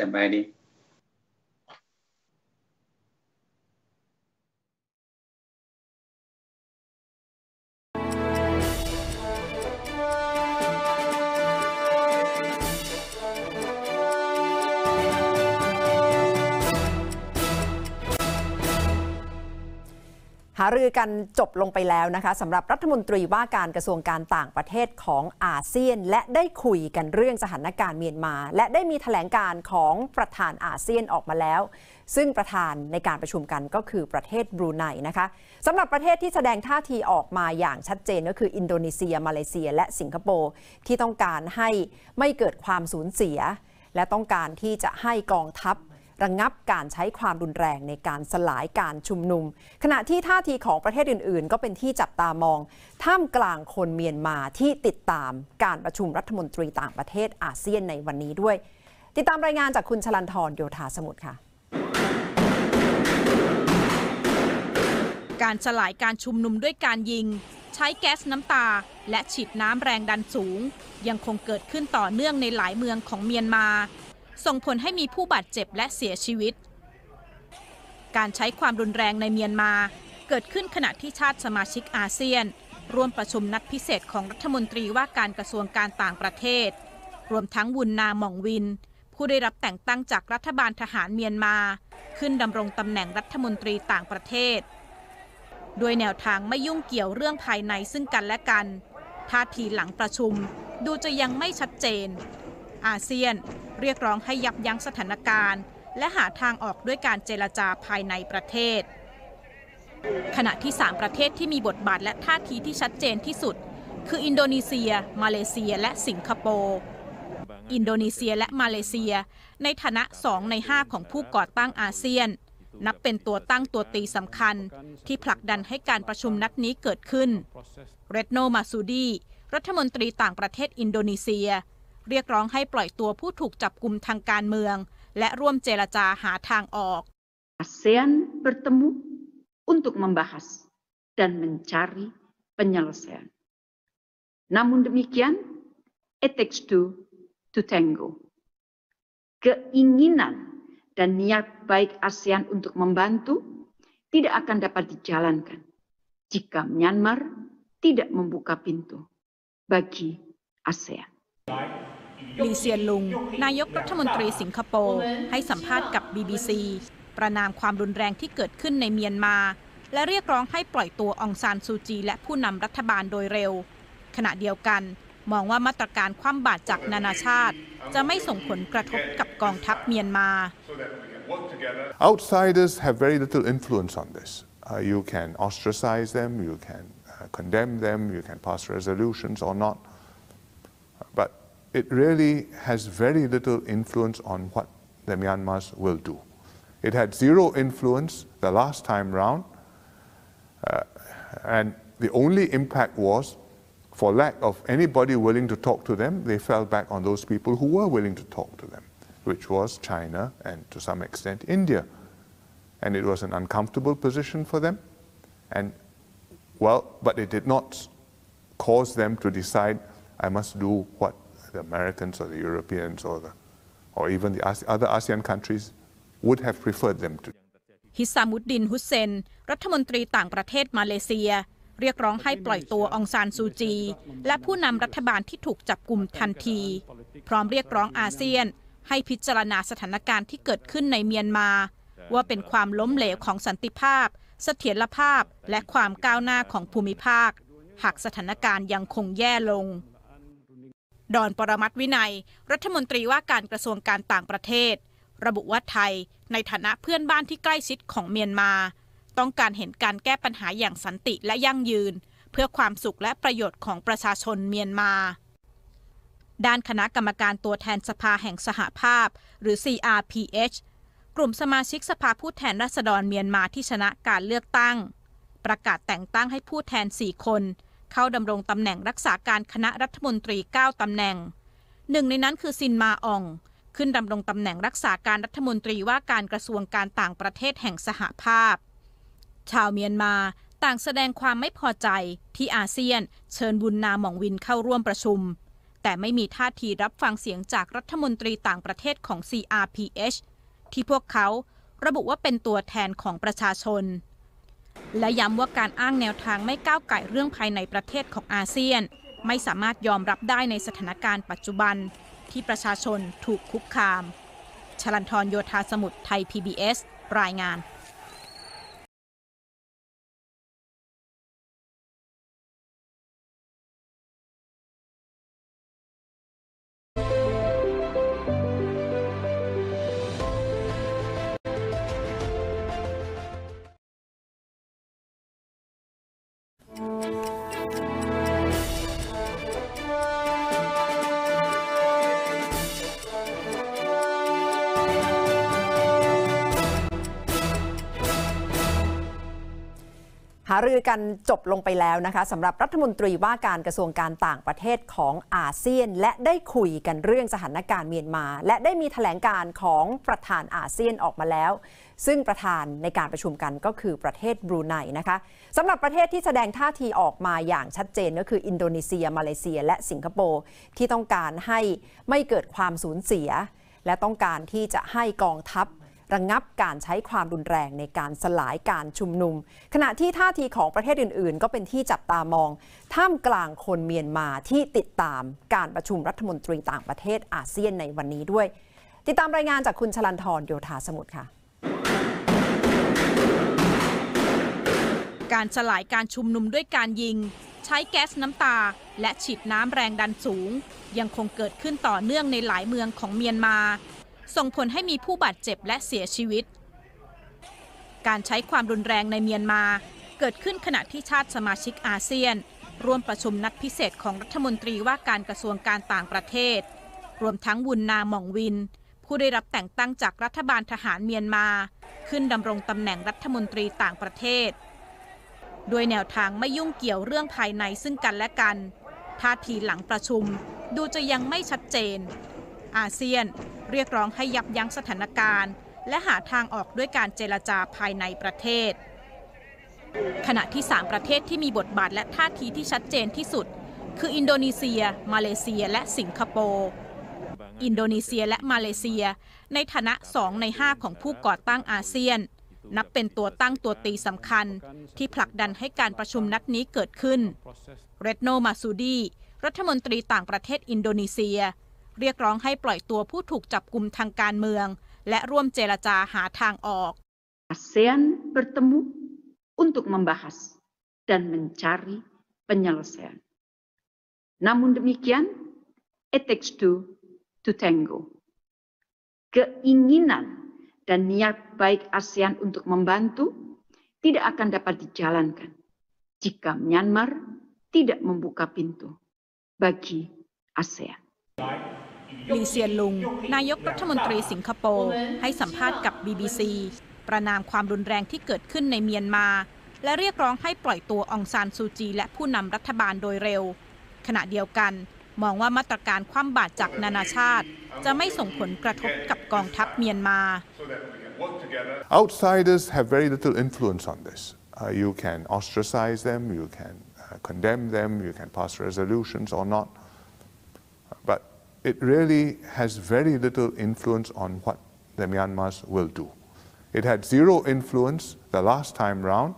หารือกันจบลงไปแล้วนะคะสำหรับรัฐมนตรีว่าการกระทรวงการต่างประเทศของอาเซียนและได้คุยกันเรื่องสถานการณ์เมียนมาและได้มีแถลงการของประธานอาเซียนออกมาแล้วซึ่งประธานในการประชุมกันก็คือประเทศบรูไนนะคะสำหรับประเทศที่แสดงท่าทีออกมาอย่างชัดเจนก็คืออินโดนีเซียมาเลเซียและสิงคโปร์ที่ต้องการให้ไม่เกิดความสูญเสียและต้องการที่จะให้กองทัพระงับการใช้ความรุนแรงในการสลายการชุมนุมขณะที่ท่าทีของประเทศอื่นๆก็เป็นที่จับตามองท่ามกลางคนเมียนมาที่ติดตามการประชุมรัฐมนตรีต่างประเทศอาเซียนในวันนี้ด้วยติดตามรายงานจากคุณชลันทรโยธาสมุทรค่ะการสลายการชุมนุมด้วยการยิงใช้แก๊สน้ำตาและฉีดน้ำแรงดันสูงยังคงเกิดขึ้นต่อเนื่องในหลายเมืองของเมียนมาส่งผลให้มีผู้บาดเจ็บและเสียชีวิตการใช้ความรุนแรงในเมียนมาเกิดขึ้นขณะที่ชาติสมาชิกอาเซียนร่วมประชุมนัดพิเศษของรัฐมนตรีว่าการกระทรวงการต่างประเทศรวมทั้งวุนนาหม่องวินผู้ได้รับแต่งตั้งจากรัฐบาลทหารเมียนมาขึ้นดำรงตำแหน่งรัฐมนตรีต่างประเทศโดยแนวทางไม่ยุ่งเกี่ยวเรื่องภายในซึ่งกันและกันท่าทีหลังประชุมดูจะยังไม่ชัดเจนอาเซียนเรียกร้องให้ยับยั้งสถานการณ์และหาทางออกด้วยการเจรจาภายในประเทศขณะที่3ประเทศที่มีบทบาทและท่าทีที่ชัดเจนที่สุดคืออินโดนีเซียมาเลเซียและสิงคโปร์อินโดนีเซียและมาเลเซียในฐานะ2ใน5ของผู้ก่อตั้งอาเซียนนับเป็นตัวตั้งตัวตีสำคัญที่ผลักดันให้การประชุมนัดนี้เกิดขึ้นเรตโน มาซูดีรัฐมนตรีต่างประเทศอินโดนีเซียเรียกร้องให้ปล่อยตัวผู้ถูกจับกุมทางการเมืองและร่วมเจรจาหาทางออก ASEAN bertemu untuk membahas dan mencari penyelesaian. Namun demikian, it takes two to tango. Keinginan dan niat baik ASEAN untuk membantu tidak akan dapat dijalankan jika Myanmar tidak membuka pintu bagi ASEAN ลีเซียนลุงนายกรัฐมนตรีสิงคโปร์ให้สัมภาษณ์กับ BBC ประณามความรุนแรงที่เกิดขึ้นในเมียนมาและเรียกร้องให้ปล่อยตัวองซานซูจีและผู้นำรัฐบาลโดยเร็วขณะเดียวกันมองว่ามาตรการคว่ำบาตรจากนานาชาติจะไม่ส่งผลกระทบกับกองทัพเมียนมา Outsiders have very little influence on this. You can ostracize them, you can condemn them, you can pass resolutions or not. But it really has very little influence on what the Myanmars will do. It had zero influence the last time round, and the only impact was, for lack of anybody willing to talk to them, they fell back on those people who were willing to talk to them, which was China and to some extent India. And it was an uncomfortable position for them. And well, but it did not cause them to decide, I must do what the Americans or the Europeans or even the other ASEAN countries would have preferred them to. ฮิซามุดดิน ฮุสเซนรัฐมนตรีต่างประเทศมาเลเซียเรียกร้องให้ปล่อยตัวองซานซูจีและผู้นำรัฐบาลที่ถูกจับกุมทันทีพร้อมเรียกร้องอาเซียนให้พิจารณาสถานการณ์ที่เกิดขึ้นในเมียนมาว่าเป็นความล้มเหลวของสันติภาพเสถียรภาพและความก้าวหน้าของภูมิภาคหากสถานการณ์ยังคงแย่ลงดอน ปรมัตถ์วินัยรัฐมนตรีว่าการกระทรวงการต่างประเทศระบุว่าไทยในฐานะเพื่อนบ้านที่ใกล้ชิดของเมียนมาต้องการเห็นการแก้ปัญหาอย่างสันติและยั่งยืนเพื่อความสุขและประโยชน์ของประชาชนเมียนมาด้านคณะกรรมการตัวแทนสภาแห่งสหภาพหรือ CRPH กลุ่มสมาชิกสภาผู้แทนราษฎรเมียนมาที่ชนะการเลือกตั้งประกาศแต่งตั้งให้ผู้แทน4คนเข้าดำรงตำแหน่งรักษาการคณะรัฐมนตรี9ตำแหน่งหนึ่งในนั้นคือซินมาอองขึ้นดำรงตำแหน่งรักษาการรัฐมนตรีว่าการกระทรวงการต่างประเทศแห่งสหภาพชาวเมียนมาต่างแสดงความไม่พอใจที่อาเซียนเชิญบุญนาหม่องวินเข้าร่วมประชุมแต่ไม่มีท่าทีรับฟังเสียงจากรัฐมนตรีต่างประเทศของ CRPH ที่พวกเขาระบุว่าเป็นตัวแทนของประชาชนและย้ำว่าการอ้างแนวทางไม่ก้าวไก่เรื่องภายในประเทศของอาเซียนไม่สามารถยอมรับได้ในสถานการณ์ปัจจุบันที่ประชาชนถูกคุกคามชลันทร โยธาสมุทร ไทย PBS รายงานหารือกันจบลงไปแล้วนะคะสำหรับรัฐมนตรีว่าการกระทรวงการต่างประเทศของอาเซียนและได้คุยกันเรื่องสถานการณ์เมียนมาและได้มีแถลงการของประธานอาเซียนออกมาแล้วซึ่งประธานในการประชุมกันก็คือประเทศบรูไนนะคะสำหรับประเทศที่แสดงท่าทีออกมาอย่างชัดเจนก็คืออินโดนีเซียมาเลเซียและสิงคโปร์ที่ต้องการให้ไม่เกิดความสูญเสียและต้องการที่จะให้กองทัพระงับการใช้ความรุนแรงในการสลายการชุมนุมขณะที่ท่าทีของประเทศอื่นๆก็เป็นที่จับตามองท่ามกลางคนเมียนมาที่ติดตามการประชุมรัฐมนตรีต่างประเทศอาเซียนในวันนี้ด้วยติดตามรายงานจากคุณชลันทร โยธาสมุทรค่ะการสลายการชุมนุมด้วยการยิงใช้แก๊สน้ำตาและฉีดน้ำแรงดันสูงยังคงเกิดขึ้นต่อเนื่องในหลายเมืองของเมียนมาส่งผลให้มีผู้บาดเจ็บและเสียชีวิตการใช้ความรุนแรงในเมียนมาเกิดขึ้นขณะที่ชาติสมาชิกอาเซียนร่วมประชุมนัดพิเศษของรัฐมนตรีว่าการกระทรวงการต่างประเทศรวมทั้งวุนนาหม่องวินผู้ได้รับแต่งตั้งจากรัฐบาลทหารเมียนมาขึ้นดำรงตำแหน่งรัฐมนตรีต่างประเทศโดยแนวทางไม่ยุ่งเกี่ยวเรื่องภายในซึ่งกันและกันท่าทีหลังประชุมดูจะยังไม่ชัดเจนอาเซียนเรียกร้องให้ยับยั้งสถานการณ์และหาทางออกด้วยการเจรจาภายในประเทศขณะที่3ประเทศที่มีบทบาทและท่าทีที่ชัดเจนที่สุดคืออินโดนีเซียมาเลเซียและสิงคโปร์อินโดนีเซียและมาเลเซียในฐานะ2 ใน 5ของผู้ก่อตั้งอาเซียนนับเป็นตัวตั้งตัวตีสำคัญที่ผลักดันให้การประชุมนัดนี้เกิดขึ้นเรดโน มาซูดีรัฐมนตรีต่างประเทศอินโดนีเซียเรียกร้องให้ปล่อยตัวผู้ถูกจับกุมทางการเมืองและร่วมเจรจาหาทางออก ASEAN bertemu untuk membahas dan mencari penyelesaian. Namun demikian, it takes two to tango. Keinginan dan niat baik ASEAN untuk membantu tidak akan dapat dijalankan jika Myanmar tidak membuka pintu bagi ASEAN. ลีเซียนลุงนายกรัฐมนตรีสิงคโปร์ให้สัมภาษณ์กับ BBC ประณามความรุนแรงที่เกิดขึ้นในเมียนมาและเรียกร้องให้ปล่อยตัวองซานซูจีและผู้นำรัฐบาลโดยเร็วขณะเดียวกันมองว่ามาตรการคว่ำบาตรจากนานาชาติจะไม่ส่งผลกระทบกับกองทัพเมียนมา Outsiders have very little influence on this. You can ostracize them, you can condemn them, you can pass resolutions or not. But it really has very little influence on what the Myanmars will do. It had zero influence the last time round,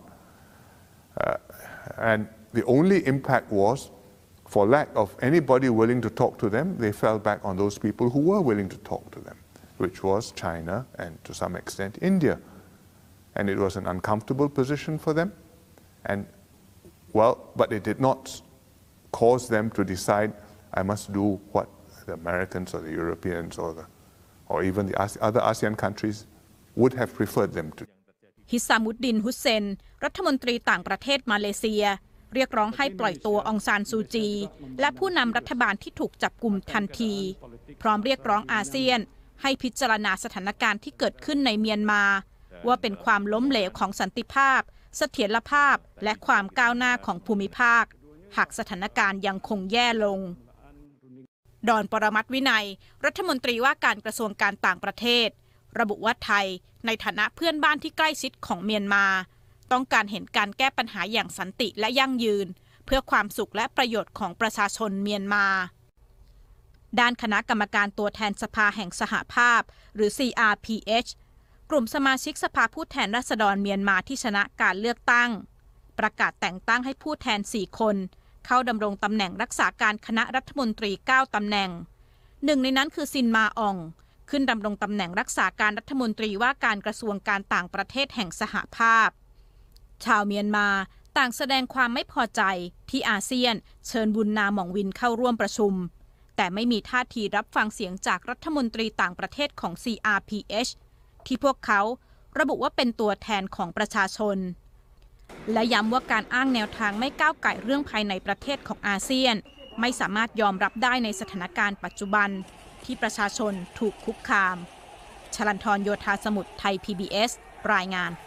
and the only impact was, for lack of anybody willing to talk to them, they fell back on those people who were willing to talk to them, which was China and to some extent India. And it was an uncomfortable position for them, and well, but it did not cause them to decide, I must do what the Americans or the Europeans or even the other ASEAN countries would have preferred them to. ฮิซามุดดิน ฮุสเซนรัฐมนตรีต่างประเทศมาเลเซียเรียกร้องให้ปล่อยตัวองซานซูจีและผู้นำรัฐบาลที่ถูกจับกุมทันทีพร้อมเรียกร้องอาเซียนให้พิจารณาสถานการณ์ที่เกิดขึ้นในเมียนมาว่าเป็นความล้มเหลวของสันติภาพเสถียรภาพและความก้าวหน้าของภูมิภาคหากสถานการณ์ยังคงแย่ลงดอน ปรมัตถ์วินัยรัฐมนตรีว่าการกระทรวงการต่างประเทศระบุว่าไทยในฐานะเพื่อนบ้านที่ใกล้ชิดของเมียนมาต้องการเห็นการแก้ปัญหาอย่างสันติและยั่งยืนเพื่อความสุขและประโยชน์ของประชาชนเมียนมาด้านคณะกรรมการตัวแทนสภาแห่งสหภาพหรือ CRPH กลุ่มสมาชิกสภาผู้แทนราษฎรเมียนมาที่ชนะการเลือกตั้งประกาศแต่งตั้งให้ผู้แทน4คนเข้าดำรงตำแหน่งรักษาการคณะรัฐมนตรี9ตำแหน่งหนึ่งในนั้นคือซินมาอองขึ้นดำรงตำแหน่งรักษาการรัฐมนตรีว่าการกระทรวงการต่างประเทศแห่งสหภาพชาวเมียนมาต่างแสดงความไม่พอใจที่อาเซียนเชิญบุญนาหม่องวินเข้าร่วมประชุมแต่ไม่มีท่าทีรับฟังเสียงจากรัฐมนตรีต่างประเทศของ CRPH ที่พวกเขาระบุว่าเป็นตัวแทนของประชาชนและย้ำว่าการอ้างแนวทางไม่ก้าวไก่เรื่องภายในประเทศของอาเซียนไม่สามารถยอมรับได้ในสถานการณ์ปัจจุบันที่ประชาชนถูกคุกคามชลันทร โยธาสมุทร ไทย PBS รายงาน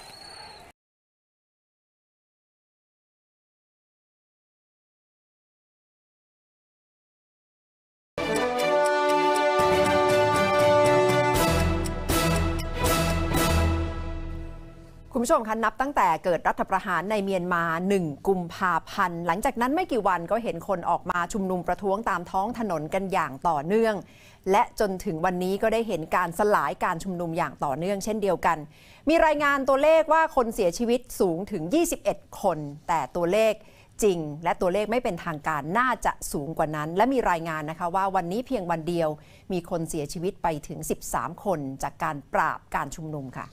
คุณผู้ชมคะนับตั้งแต่เกิดรัฐประหารในเมียนมา1 กุมภาพันธ์หลังจากนั้นไม่กี่วันก็เห็นคนออกมาชุมนุมประท้วงตามท้องถนนกันอย่างต่อเนื่องและจนถึงวันนี้ก็ได้เห็นการสลายการชุมนุมอย่างต่อเนื่องเช่นเดียวกันมีรายงานตัวเลขว่าคนเสียชีวิตสูงถึง21คนแต่ตัวเลขจริงและตัวเลขไม่เป็นทางการน่าจะสูงกว่านั้นและมีรายงานนะคะว่าวันนี้เพียงวันเดียวมีคนเสียชีวิตไปถึง13คนจากการปราบการชุมนุมค่ะ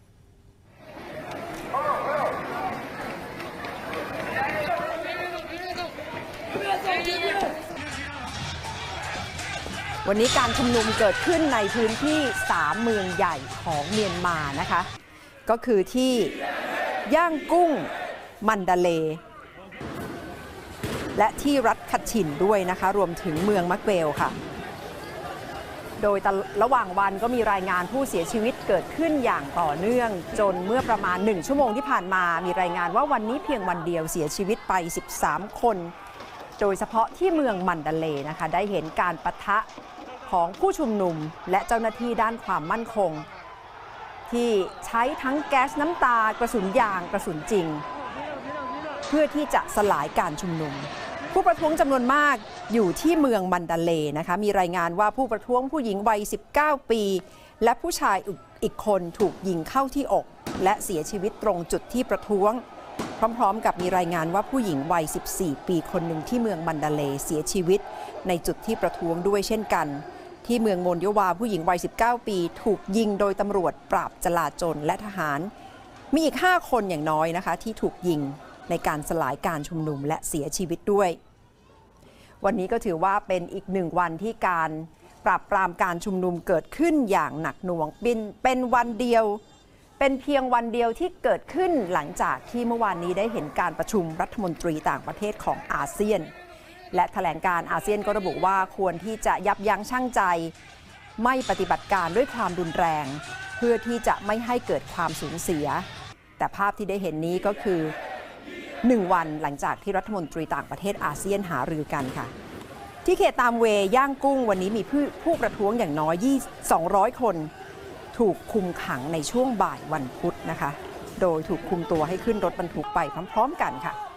วันนี้การชุมนุมเกิดขึ้นในพื้นที่3 เมืองใหญ่ของเมียนมานะคะก็คือที่ย่างกุ้งมันดาเลย์และที่รัฐคัตชินด้วยนะคะรวมถึงเมืองมักเวลค่ะโดยระหว่างวันก็มีรายงานผู้เสียชีวิตเกิดขึ้นอย่างต่อเนื่องจนเมื่อประมาณ1 ชั่วโมงที่ผ่านมามีรายงานว่าวันนี้เพียงวันเดียวเสียชีวิตไป13คนโดยเฉพาะที่เมืองมันดาเลย์นะคะได้เห็นการปะทะของผู้ชุมนุมและเจ้าหน้าที่ด้านความมั่นคงที่ใช้ทั้งแก๊สน้ำตากระสุนยางกระสุนจริงเพื่อที่จะสลายการชุมนุมผู้ประท้วงจำนวนมากอยู่ที่เมืองมันดาเลย์นะคะมีรายงานว่าผู้ประท้วงผู้หญิงวัย19 ปีและผู้ชายอีกคนถูกยิงเข้าที่อกและเสียชีวิตตรงจุดที่ประท้วงพร้อมๆกับมีรายงานว่าผู้หญิงวัย 14 ปีคนหนึ่งที่เมืองมันดาเลย์เสียชีวิตในจุดที่ประท้วงด้วยเช่นกันที่เมืองโมนยวาผู้หญิงวัย 19 ปีถูกยิงโดยตำรวจปราบจลาจลและทหารมีอีก 5 คนอย่างน้อยนะคะที่ถูกยิงในการสลายการชุมนุมและเสียชีวิตด้วยวันนี้ก็ถือว่าเป็นอีกหนึ่งวันที่การปราบปรามการชุมนุมเกิดขึ้นอย่างหนักหน่วงเป็นวันเดียวเป็นเพียงวันเดียวที่เกิดขึ้นหลังจากที่เมื่อวานนี้ได้เห็นการประชุมรัฐมนตรีต่างประเทศของอาเซียนและแถลงการอาเซียนก็ระบุว่าควรที่จะยับยั้งชั่งใจไม่ปฏิบัติการด้วยความรุนแรงเพื่อที่จะไม่ให้เกิดความสูญเสียแต่ภาพที่ได้เห็นนี้ก็คือ1 วันหลังจากที่รัฐมนตรีต่างประเทศอาเซียนหารือกันค่ะที่เขตตามเวย่างกุ้งวันนี้มีผู้ประท้วงอย่างน้อย200 คนถูกคุมขังในช่วงบ่ายวันพุธนะคะโดยถูกคุมตัวให้ขึ้นรถบรรทุกไปพร้อมๆกันค่ะ